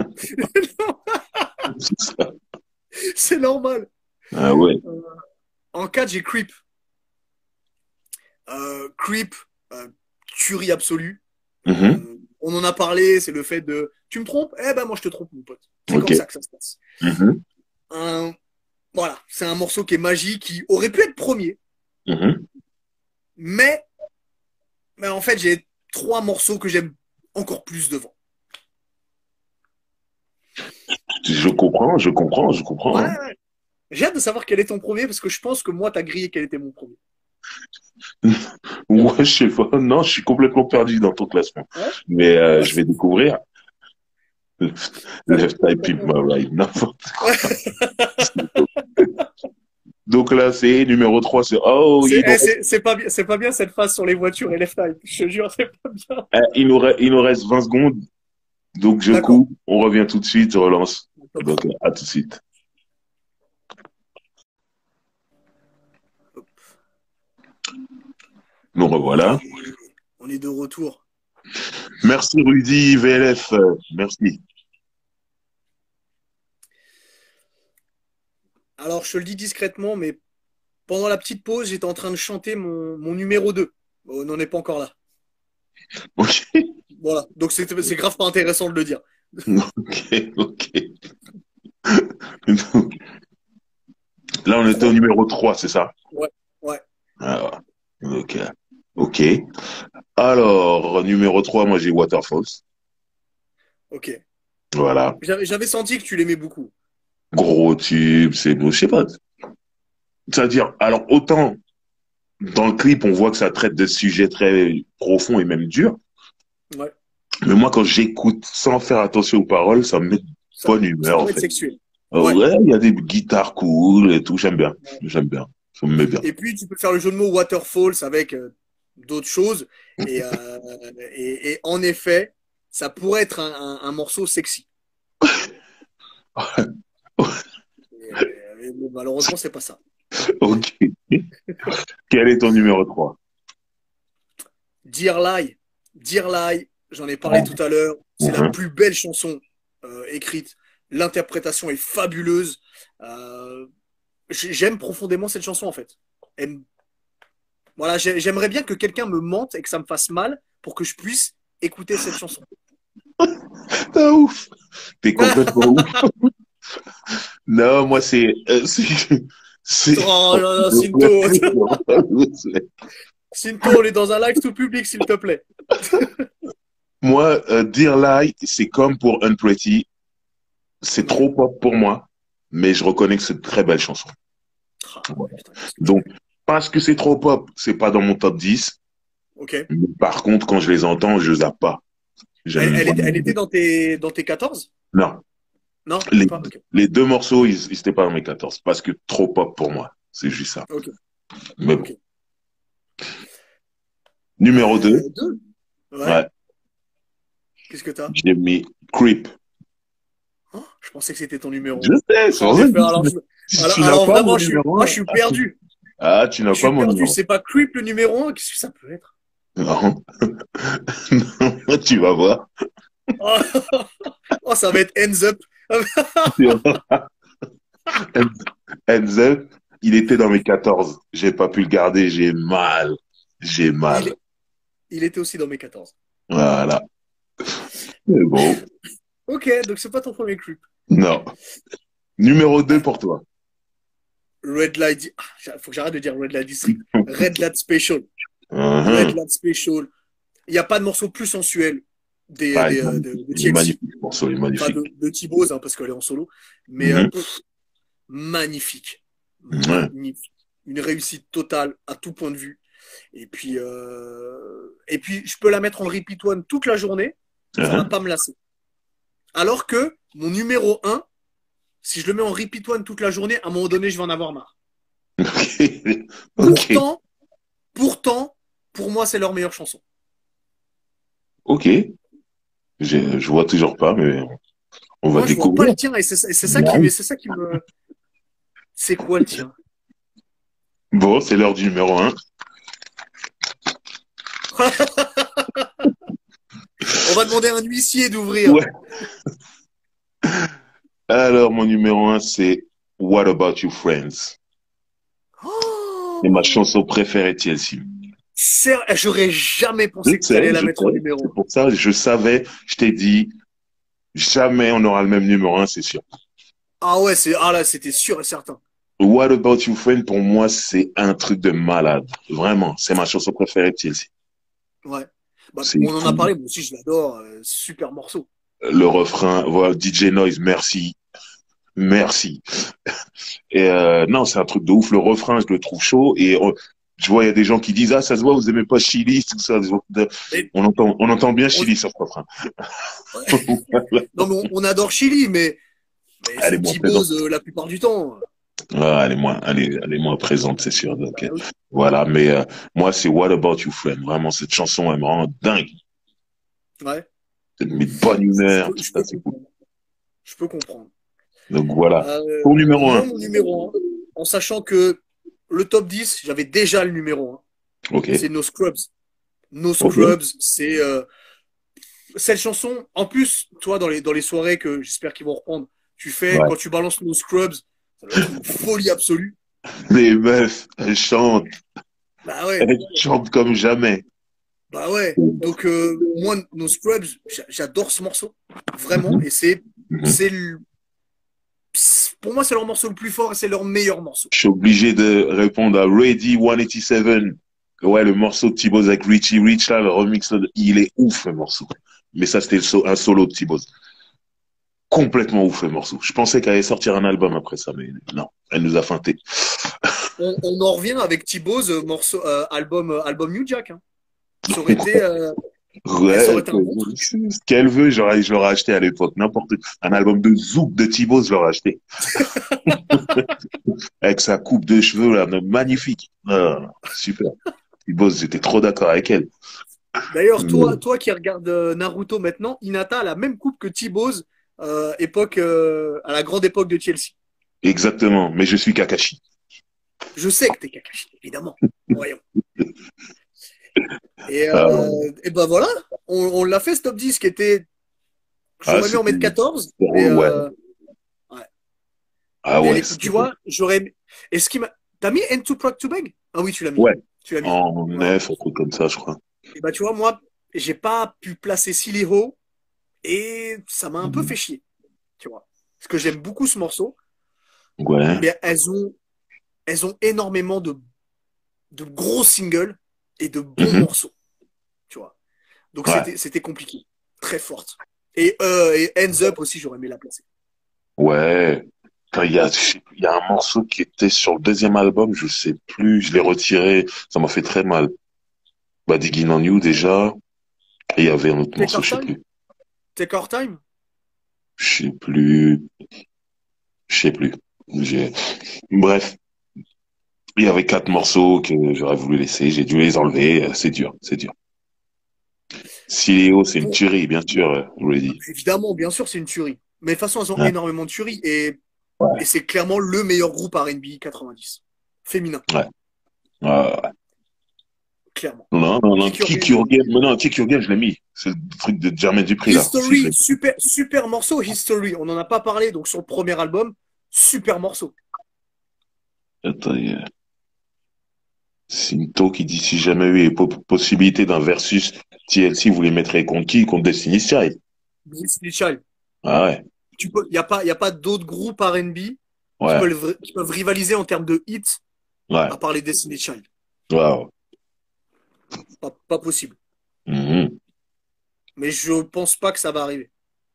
C'est ça. C'est normal. Ah ouais. En 4, j'ai Creep. Creep, tuerie absolue. Mhm. On en a parlé, c'est le fait de tu me trompes, eh ben moi je te trompe, mon pote. C'est Ok. comme ça que ça se passe. Mhm. Un- voilà, c'est un morceau qui est magique, qui aurait pu être premier, Mhm. mais, mais en fait j'ai 3 morceaux que j'aime encore plus devant. Je comprends, je comprends, je Ouais, comprends, hein. ouais. J'ai hâte de savoir quel est ton premier parce que je pense que moi t'as grillé quel était mon premier. Ouais, je sais pas. Non, je suis complètement perdu dans ton classement. Ouais, Mais bah, je vais découvrir. Left Eye Pimp My Ride. N'importe quoi. Donc là, c'est numéro 3, c'est Oh, you know. c'est pas bien cette phase sur les voitures et les fly. Je te jure, c'est pas bien. Il nous reste 20 secondes. Donc je D'accord. coupe. On revient tout de suite. Je relance. Donc à tout de suite. Nous revoilà. Allez, on est de retour. Merci Rudy, VLF. Merci. Alors, je te le dis discrètement, mais pendant la petite pause, j'étais en train de chanter mon numéro 2. Bon, on n'en est pas encore là. Ok, Voilà. Donc, c'est grave pas intéressant de le dire. ok, ok. Donc, là, on était au 3. numéro 3, c'est ça? Ouais, ouais. Ah, ok. Ok. Alors, en numéro 3, moi, j'ai Waterfalls. Ok. Voilà. J'avais senti que tu l'aimais beaucoup. Gros tube, c'est beau. Je sais pas. C'est-à-dire, alors, autant dans le clip, on voit que ça traite de sujets très profonds et même durs. Ouais. Mais moi, quand j'écoute sans faire attention aux paroles, ça me met de Ça, bonne ça humeur, en doit être fait. sexuel. Ouais. Ouais, il y a des guitares cool et tout. J'aime bien. J'aime bien. Ça me met bien. Et puis, tu peux faire le jeu de mots Waterfalls avec d'autres choses. Et, et en effet, ça pourrait être un morceau sexy. Mais bon, malheureusement, c'est pas ça. Ok. Quel est ton numéro 3? Dear Lie, Dear Lie, j'en ai parlé tout à l'heure. C'est la Mhm. plus belle chanson écrite. L'interprétation est fabuleuse. Euh, J'aime profondément cette chanson en fait. Voilà, j'aimerais bien que quelqu'un me mente et que ça me fasse mal pour que je puisse écouter cette chanson. T'es ouf. T'es complètement ouf. Non, moi, c'est, Oh là là, Sinto, Sinto, on est dans un live tout public, s'il te plaît. moi, Dear Lie, c'est comme pour Unpretty. C'est Ouais. trop pop pour moi, mais je reconnais que c'est une très belle chanson. Ah, Voilà. putain, qu'est-ce que tu Donc, m'aimes. parce que c'est trop pop, c'est pas dans mon top 10. Ok. Mais par contre, quand je les entends, je zappe pas. J'aime Elle vraiment était bien. dans tes 14? Non, Non, même les, pas. Ok. les deux morceaux, ils étaient pas dans mes 14 parce que trop pop pour moi. C'est juste ça. Ok. Mais bon. Ok. Numéro 2, Deux. Ouais. ouais, Qu'est-ce que t'as? j'ai mis Creep. Oh, je pensais que c'était ton numéro Je 1. sais, c'est Oh, pour j'ai ça que fait. tu n'as Alors pas mon vraiment, numéro je 1. suis perdu. Ah, tu n'as Je pas suis mon perdu. numéro C'est pas Creep le numéro 1. Qu'est-ce que ça peut être? Non. Non, tu vas voir. Oh, oh, ça va être Ends Up. Tu vas voir. Enzel, il était dans mes 14. J'ai pas pu le garder, j'ai mal. J'ai mal. Il, il était aussi dans mes 14. Voilà. Mais bon, Ok, donc c'est pas ton premier Creep. non. Numéro 2 pour toi. Red Light. Faut que j'arrête de dire Red Light District. Red Light Special. Red Mhm. Light Special. Il n'y a pas de morceau plus sensuel Ah, il est magnifique. de Il est TLC. magnifique, ce morceau, il est Enfin, magnifique. de T-Bose, hein, parce qu'elle est en solo. Mais Mhm. magnifique. Ouais. Magnifique. Une réussite totale à tout point de vue. Et puis, je peux la mettre en repeat one toute la journée. Ça va Mhm. pas me lasser. Alors que mon numéro un, si je le mets en repeat one toute la journée, à un moment donné, je vais en avoir marre. Ok. Ok. Pourtant, pourtant, pour moi, c'est leur meilleure chanson. Ok. Je vois toujours pas, mais on va Moi, je vois pas découvrir. le tien, et Ouais. c'est ça qui me. C'est quoi le tien? Bon, c'est l'heure du numéro un. On va demander à un huissier d'ouvrir. Ouais. Alors, mon numéro un, c'est What About You Friends? C'est ma Oh, chanson préférée de TLC. j'aurais jamais pensé que tu allais la Je mettre en sais. numéro C'est pour ça, je savais, je t'ai dit, jamais on aura le même numéro un, c'est sûr. 1. Ah ouais, ah là, c'était sûr et certain. What About You Friend, pour moi, c'est un truc de malade. Vraiment, c'est ma chanson préférée de TLC. Ouais. Bah, C'est on en a fou. parlé, moi aussi je l'adore. Super morceau. Le refrain, voilà, DJ Noise, merci. Merci. Et non, c'est un truc de ouf. Le refrain, je le trouve chaud. Et je vois, il y a des gens qui disent, ah, ça se voit, vous aimez pas Chili, tout ça. Mais, On entend bien on- Chili sur ce refrain. non, mais on adore Chili, mais Elle est c'est moins présente. T-Bose la plupart du temps. Ah, elle est moins présente, c'est sûr. Bah Donc, oui. voilà. Mais moi, c'est What About You, Friend. Vraiment, cette chanson, elle me rend dingue. Ouais. Elle me met de bonne humeur, tout Je ça, peux c'est cool. comprendre. Je peux comprendre. Donc voilà. Pour numéro Moi, un. mon numéro 1, en sachant que le top 10, j'avais déjà le numéro 1, Ok. c'est No Scrubs. No Ok. Scrubs, c'est cette chanson. En plus, toi, dans les soirées que j'espère qu'ils vont reprendre, tu fais, Ouais. quand tu balances No Scrubs, ça doit être une folie absolue. Les meufs, Bah ouais, elles chantent comme jamais. bah ouais. Donc, moi, No Scrubs, j'adore ce morceau. Vraiment. Mhm. Et Mhm. c'est, pour moi, c'est leur morceau le plus fort et c'est leur meilleur morceau. Je suis obligé de répondre à Ready 187. Ouais, le morceau de T-Boz avec Richie Rich, là, le remix, il est ouf, le morceau. Mais ça, c'était un solo de T-Boz. Complètement ouf, le morceau. Je pensais qu'elle allait sortir un album après ça, mais non, elle nous a feinté. On en revient avec T-Boz, morceau, album New Jack. Hein. Ça aurait été, ça aurait Ouais, été un bon truc. ce qu'elle veut, je l'aurais acheté à l'époque. N'importe, un album de Zouk de T-Boz, je l'aurais acheté. Avec sa coupe de cheveux, là, magnifique. Ah, super. T-Boz, j'étais trop d'accord avec elle. D'ailleurs, Mais- toi qui regardes Naruto maintenant, Hinata a la même coupe que T-Boz, à la grande époque de Chelsea. Exactement, mais je suis Kakashi. Je sais que t'es Kakashi, évidemment. Voyons. Ah, Et ben voilà, on l'a fait ce top 10 qui était. ah, J'aurais aimé en c'était mettre 14, mais, drôle, ouais. ouais. Ah Mais ouais, tu vois, j'aurais. Est-ce qu'il m'a. T'as mis N2 Prog to Beg? Ah oui, tu l'as mis. ouais, Tu l'as mis. en Ouais. neuf, un truc comme ça, je crois. Et bah tu vois, moi, j'ai pas pu placer Silly Ho et ça m'a un peu Mhm. fait chier, tu vois. Parce que j'aime beaucoup ce morceau, Ouais, mais elles ont énormément de gros singles et de bons mhm. morceaux, tu vois. Donc Ouais, c'était compliqué, très forte. Et Hands Up aussi, j'aurais aimé la placer. ouais. Quand il y a un morceau qui était sur le deuxième album, je sais plus, je l'ai retiré, ça m'a fait très mal. Bah, Digging on You déjà, et il y avait un autre Take morceau, Our je sais Time? plus. Take Our Time? Je sais plus, je sais plus. J'ai, bref, il y avait quatre morceaux que j'aurais voulu laisser, j'ai dû les enlever, c'est dur, c'est dur. Siléo, c'est une Pour, tuerie, bien sûr, je vous l'ai dit. évidemment, bien sûr, c'est une tuerie. Mais de toute façon, elles ont Ouais, énormément de tueries et ouais, c'est clairement le meilleur groupe R&B 90. Féminin, ouais. Ouais. clairement. Non, non, non, Kick Your Kick Game. Your Game, mais non, Kick Your Game, je l'ai mis. C'est le truc de Jermaine Dupri, là. Si, History, super, super morceau, History. On n'en a pas parlé, donc sur le premier album, super morceau. attends, il y a Sinto qui dit si jamais eu possibilité d'un versus TLC, vous les mettrez contre qui? Contre Destiny's Child. Destiny Child. Ah ouais, Y a pas d'autres groupes R&B ouais, qui peuvent rivaliser en termes de hits ouais, à part les Destiny Child. wow. Pas possible. Mhm. Mais je pense pas que ça va arriver.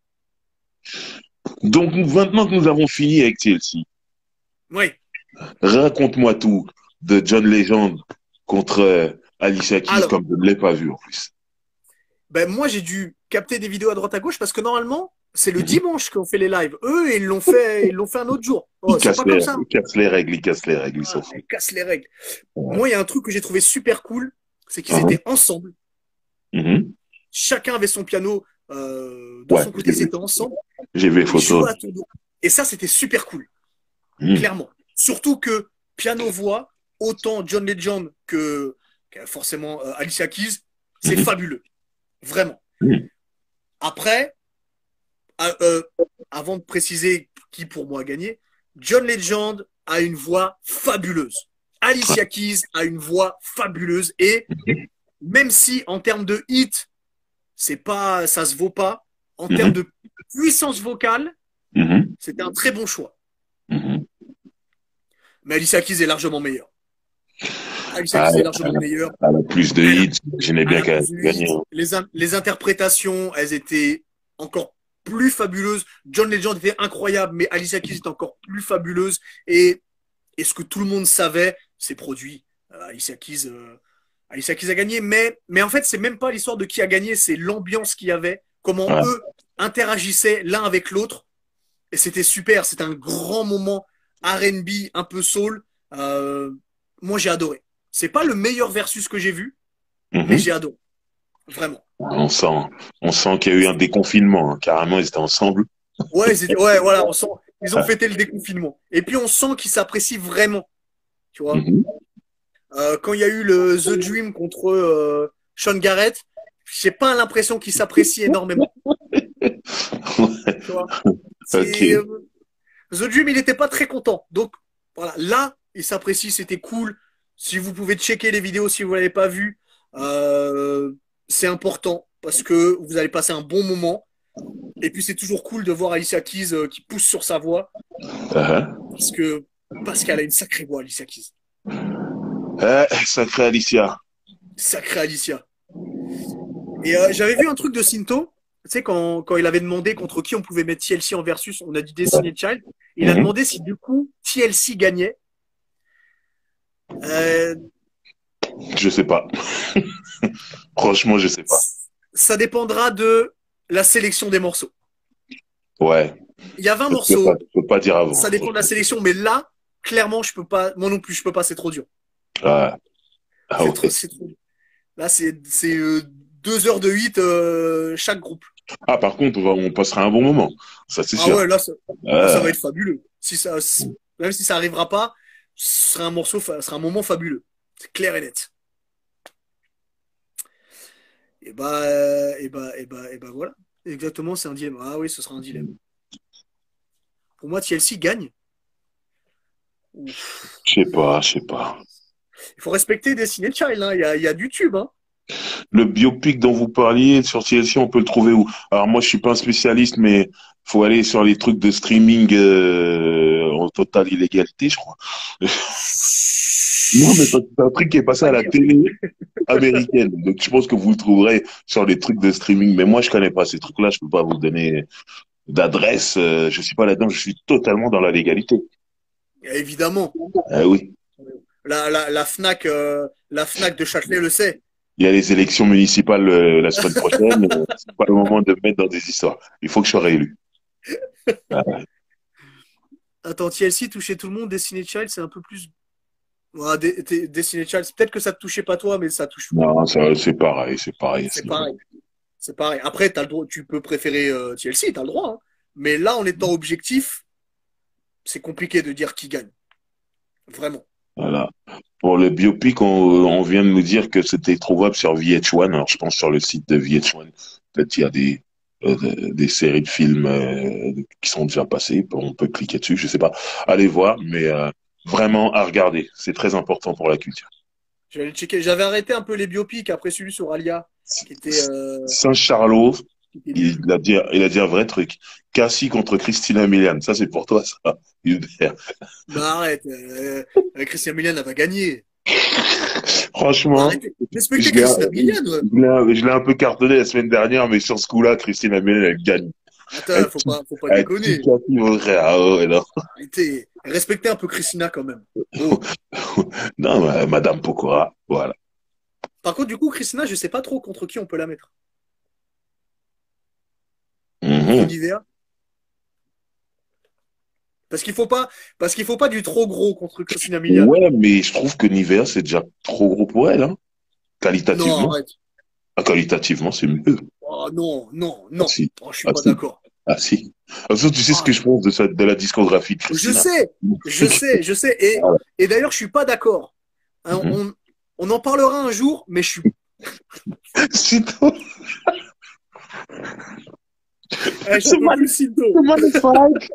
Donc, maintenant que nous avons fini avec TLC, Oui. raconte-moi tout de John Legend contre Alicia Keys, Alors, comme je ne l'ai pas vu en plus. ben moi j'ai dû capter des vidéos à droite à gauche parce que normalement c'est le Mhm. dimanche qu'on fait les lives. Eux ils l'ont fait un autre jour. Oh, c'est pas comme ça. Il casse les règles, il casse les règles, il s'en Ah, fout. ils cassent les règles. Ouais. Moi il y a un truc que j'ai trouvé super cool, c'est qu'ils Mhm. étaient ensemble. Mhm. Chacun avait son piano de Ouais, son côté, ils étaient ensemble j'ai vu les et ils photos. jouaient à tout dos. Et ça c'était super cool, Mhm. clairement. Surtout que piano voix, autant John Legend que forcément Alicia Keys, c'est Mhm. fabuleux, vraiment. Mhm. Après, euh, euh, avant de préciser qui pour moi a gagné, John Legend a une voix fabuleuse. Ouais. Alicia Keys a une voix fabuleuse et Mhm. même si en termes de hit, c'est pas, ça se vaut pas, en termes Mhm. de puissance vocale, Mhm. c'était un très bon choix. Mhm. Mais Alicia Keys est largement meilleure. Alicia Ah, Keys est largement meilleure. elle a plus de Elle a, hits, j'imaginais elle bien a qu'elle allait plus de gagner, hits. hein. Les interprétations, elles étaient encore plus fabuleuses. John Legend était incroyable, mais Alicia Keys était encore plus fabuleuse. Et ce que tout le monde savait, c'est produit. Alicia Keys a gagné, mais en fait, c'est même pas l'histoire de qui a gagné, c'est l'ambiance qu'il y avait, comment Ouais. eux interagissaient l'un avec l'autre. Et c'était super, c'était un grand moment R&B, un peu soul. Euh, Moi, j'ai adoré. C'est pas le meilleur versus que j'ai vu, mais Mhm. j'ai adoré. Vraiment. On sent qu'il y a eu un déconfinement, hein. Carrément, ils étaient ensemble. Ouais, voilà, on sent, ils ont fêté le déconfinement. Et puis, on sent qu'ils s'apprécient vraiment, tu vois. Mhm. Quand il y a eu le The Dream contre Sean Garrett, j'ai pas l'impression qu'ils s'apprécient énormément. Tu vois, c'est Ok. The Dream, il n'était pas très content. Donc voilà, là, ils s'apprécient, c'était cool. Si vous pouvez checker les vidéos si vous l'avez pas vu, euh, c'est important parce que vous allez passer un bon moment. Et puis c'est toujours cool de voir Alicia Keys qui pousse sur sa voix Uh-huh. parce que parce qu'elle a une sacrée voix, Alicia Keys. Sacré Alicia. Sacré Alicia. Et j'avais vu un truc de Sinto, tu sais, quand il avait demandé contre qui on pouvait mettre TLC en versus, on a dit Destiny Child. Il a Mhm. demandé si du coup TLC gagnait. Euh, Je sais pas. Franchement, je sais pas. Ça dépendra de la sélection des morceaux. Ouais. Il y a 20 Je morceaux, peux pas dire avant. ça dépend de la sélection, mais là, clairement, je peux pas, moi non plus, je peux pas, c'est trop dur. Ah, ah ouais. C'est trop dur. Là, c'est 2 heures de hit chaque groupe. Ah, par contre, on passera un bon moment. Ça, c'est Ah sûr. ouais, là, ça Ah, va être fabuleux. Même si ça arrivera pas, ce sera ce sera un moment fabuleux. C'est clair et net. Et bah voilà. Exactement, c'est un dilemme. Ah oui, ce sera un dilemme. Pour moi, TLC gagne. Ouf. je sais pas, je sais pas. Il faut respecter Destiny Child, hein. Il y a du tube, hein. Le biopic dont vous parliez sur TLC, on peut le trouver où? Alors moi, je suis pas un spécialiste, mais faut aller sur les trucs de streaming en totale illégalité, je crois. Non, mais c'est un truc qui est passé à la télé américaine. Donc je pense que vous le trouverez sur les trucs de streaming. Mais moi, je connais pas ces trucs-là. Je peux pas vous donner d'adresse. Je suis pas là-dedans. Je suis totalement dans la légalité. Évidemment. Ah oui. La Fnac de Châtelet le sait. Il y a les élections municipales la semaine prochaine. C'est pas le moment de me mettre dans des histoires. Il faut que je sois réélu. Ah, Attends, TLC touchait tout le monde, Destiny Child, c'est un peu plus. Ouais, Destiny Child, peut-être que ça te touchait pas toi, mais ça touche tout le monde. non, c'est pareil, c'est pareil à ce C'est niveau. pareil. C'est pareil. Après, t'as le droit, tu peux préférer TLC, t'as le droit, hein. Mais là, en étant objectif, c'est compliqué de dire qui gagne. Vraiment. Voilà. Pour le biopic, on vient de nous dire que c'était trouvable sur VH1. Alors, je pense sur le site de VH1, peut-être il y a des séries de films qui sont déjà passées. On peut cliquer dessus, je sais pas. Allez voir, mais vraiment à regarder. C'est très important pour la culture. J'allais checker. J'avais arrêté un peu les biopics après celui sur Alia, Saint-Charlot, qui était nul. il a dit un vrai truc. Cassie contre Christina Milian. Ça, c'est pour toi, ça. Hubert. Bah arrête. Christian Milian, elle va gagner. Franchement, Arrêtez. je Respectez l'ai, Christina Milian. Ouais. je l'ai un peu cartonné la semaine dernière, mais sur ce coup-là, Christina Milian, elle gagne. Attends, Elle faut pas elle tue déconner. Cathy Vautrin. Ah ouais, non. Arrêtez. Respectez un peu Christina quand même. Oh. Non, Madame Pokora, voilà. Par contre, du coup, Christina, je sais pas trop contre qui on peut la mettre. Contre Mhm. Nivea. Parce qu'il faut pas, parce qu'il faut pas du trop gros contre Christina Milian. Ouais, mais je trouve que Nivea, c'est déjà trop gros pour elle, hein. Non, Qualitativement. arrête. Ah, qualitativement, c'est mieux. Oh non, non, Ah non. si. Oh, je suis Ah pas si. d'accord. Ah si. Ah, ça, tu sais ce Ah, que je pense de la discographie de je Christina. sais, je sais. Et d'ailleurs, je suis pas d'accord. Hein, Mhm. on en parlera un jour, mais C'est tout. j'en C'est peux plus Sinto. magnifique.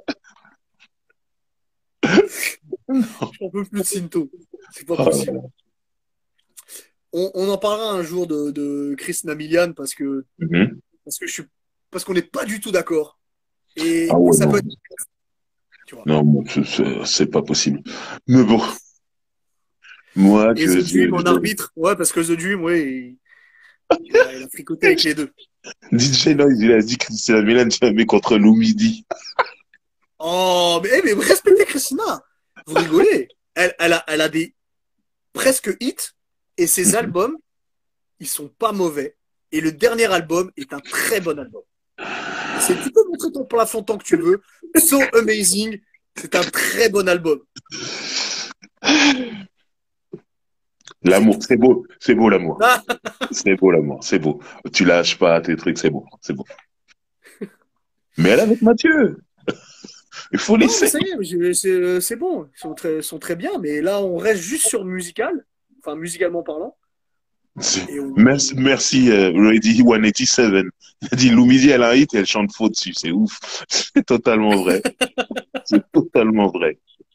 J'en peux plus de Sinto. C'est pas possible. Ah, On en parlera un jour de Christina Milian mhm. parce qu'on n'est pas du tout d'accord. Ah Et ouais, ça peut non. être, tu vois. Non, moi, c'est pas possible. Mais bon, moi, Et The Dream en arbitre, ouais, parce que The Dream, ouais, il a fricoté avec les deux. DJ Noise, il a dit Christina Milian jamais contre Lumidi. Oh, mais respectez Christina. Vous rigolez. Elle a des presque hits et ses albums, ils sont pas mauvais. Et le dernier album est un très bon album. Tu peux montrer ton plafond tant que tu veux. So Amazing, c'est un très bon album. C'est L'amour, tout. c'est beau l'amour. Ah, C'est beau l'amour, c'est beau. Tu lâches pas tes trucs, c'est beau, c'est beau. Mais elle avec Mathieu, il faut non, mais laisser. ça y est, c'est bon. Sont très bien, mais là, on reste juste sur musical, enfin, musicalement parlant. Et Merci, merci Ready 187. Il a dit Lumidi, elle a un hit et elle chante faux dessus, c'est ouf. C'est totalement vrai. C'est totalement vrai.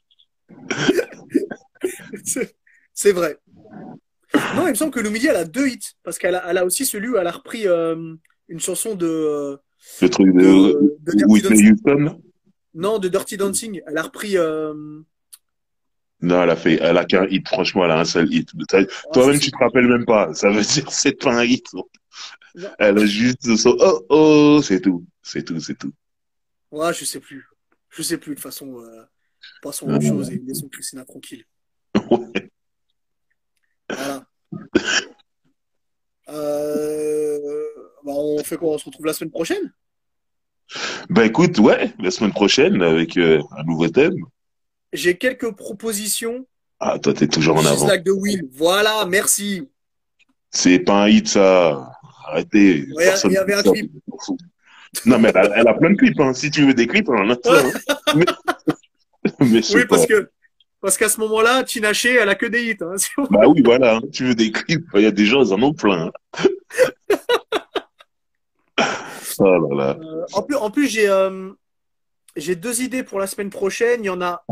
c'est vrai. Non, il me semble que Lumidi, elle a 2 hits, parce elle a aussi celui où elle a repris une chanson Le truc de Dirty Whitney Dancing. Houston, là. Non, de Dirty Dancing. Elle a repris. Non, elle a qu'un hit, franchement, elle a un seul hit. Ah, je Toi-même, sais tu te plus. rappelles même pas. Ça veut dire, c'est pas un hit. Non. Elle a juste son oh oh, c'est tout. C'est tout, c'est tout. Ouais, je sais plus. Je sais plus. De toute façon, passons à autre chose Euh, et laissons Christina tranquille. Voilà. Bah, on fait quoi? On se retrouve la semaine prochaine? Bah écoute, ouais, la semaine prochaine avec un nouveau thème. J'ai quelques propositions. Ah, toi, t'es toujours en She's avant. like the wind. Voilà, merci. C'est pas un hit, ça. Arrêtez, Ouais, il personne y fait avait un ça. clip. Non, mais elle a plein de clips, hein. Si tu veux des clips, on en a plein, hein. Mais je sais Oui, pas. parce qu'à ce moment-là, Tinashe, elle a que des hits, hein. Bah oui, voilà, hein. Tu veux des clips, il y a des gens, ils en ont plein, hein. Oh là là. En plus j'ai deux idées pour la semaine prochaine. Il y en a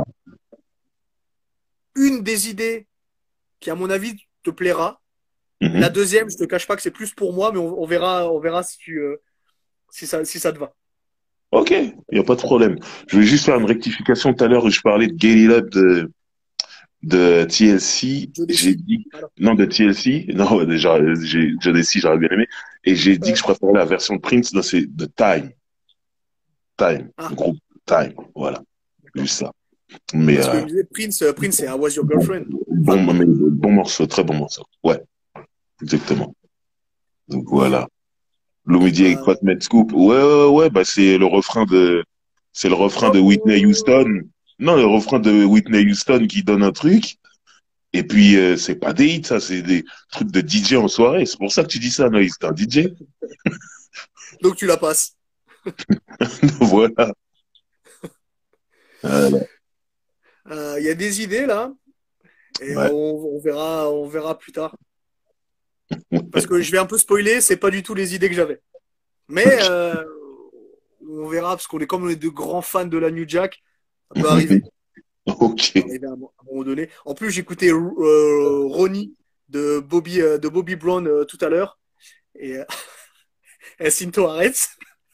une des idées qui, à mon avis, te plaira. La Mhm. deuxième, je te cache pas que c'est plus pour moi, mais on verra si si ça te va. Ok, il n'y a pas de problème. Je vais juste faire une rectification tout à l'heure où je parlais de Get It Up de TLC. J'ai Jodeci. dit, Alors, non, de TLC. Non, ouais, déjà, Jodeci, j'aurais bien aimé. Et j'ai dit que euh, je préférais la version de Prince, non, c'est de Time. Time. Le ah, groupe Time. Voilà. d'accord. Juste ça. Mais, Parce que je me disais, Prince, c'est I Was Your Girlfriend. bon, Enfin, bon morceau, très bon morceau. Ouais, exactement. Donc voilà. L'Omidi avec bah, Fat Man Scoop. Ouais, ouais, ouais, bah c'est le refrain de oh, Whitney oh. Houston. Non, le refrain de Whitney Houston qui donne un truc. Et puis, c'est pas des hits, ça, c'est des trucs de DJ en soirée. C'est pour ça que tu dis ça, Noïs. T'es un DJ? Donc tu la passes. Voilà. Voilà. Il y a des idées là, et Ouais. on verra plus tard. Parce que je vais un peu spoiler, c'est pas du tout les idées que j'avais. Mais on verra, parce qu'on est comme on est de grands fans de la New Jack, ça peut arriver. Ça peut Ok. arriver à un moment donné. En plus, j'écoutais Ronnie de Bobby Brown tout à l'heure. Et Cinto arrête.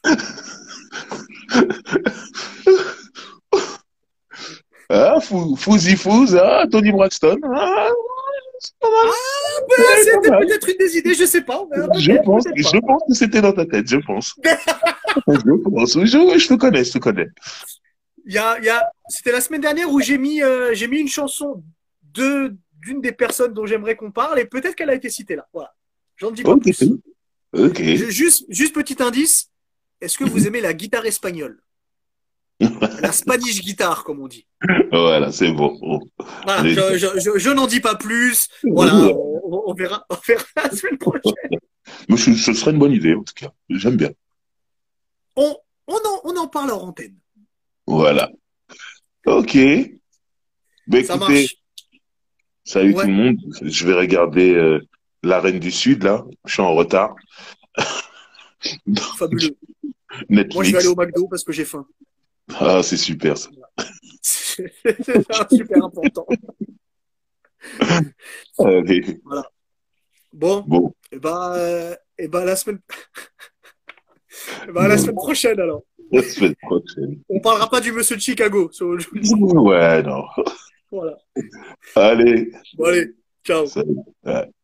Ah, Fouzi Fouz, ah, Tony Braxton. Ah, c'est pas mal. Ah, ben, Ouais, pas c'était mal. peut-être une des idées, je sais pas. Peut-être, peut-être Je pas. pense que c'était dans ta tête, je pense. Je pense. Je te connais, je te connais. C'était la semaine dernière où j'ai mis une chanson d'une des personnes dont j'aimerais qu'on parle et peut-être qu'elle a été citée là. Voilà. J'en dis pas Ok. plus. Ok. Juste petit indice. Est-ce que vous aimez la guitare espagnole? La Spanish guitare, comme on dit. Voilà, c'est bon. Bon. Voilà. Allez. Je n'en dis pas plus. Voilà. On verra la semaine prochaine. Mais ce serait une bonne idée, en tout cas. J'aime bien. On en parle en antenne. Voilà. Ok. Ben Ça écoutez, marche. salut tout Ouais. le monde. Je vais regarder La Reine du Sud, là. Je suis en retard. Donc, Fabuleux. Moi, je vais aller Netflix. au McDo parce que j'ai faim. Ah, c'est super, ça. C'est super important. Allez. Voilà. Bon. Bon. Et ben la semaine prochaine alors. La semaine prochaine. On parlera pas du monsieur de Chicago. Ouais, non. Voilà. Allez. Bon allez, ciao. Salut. Ouais.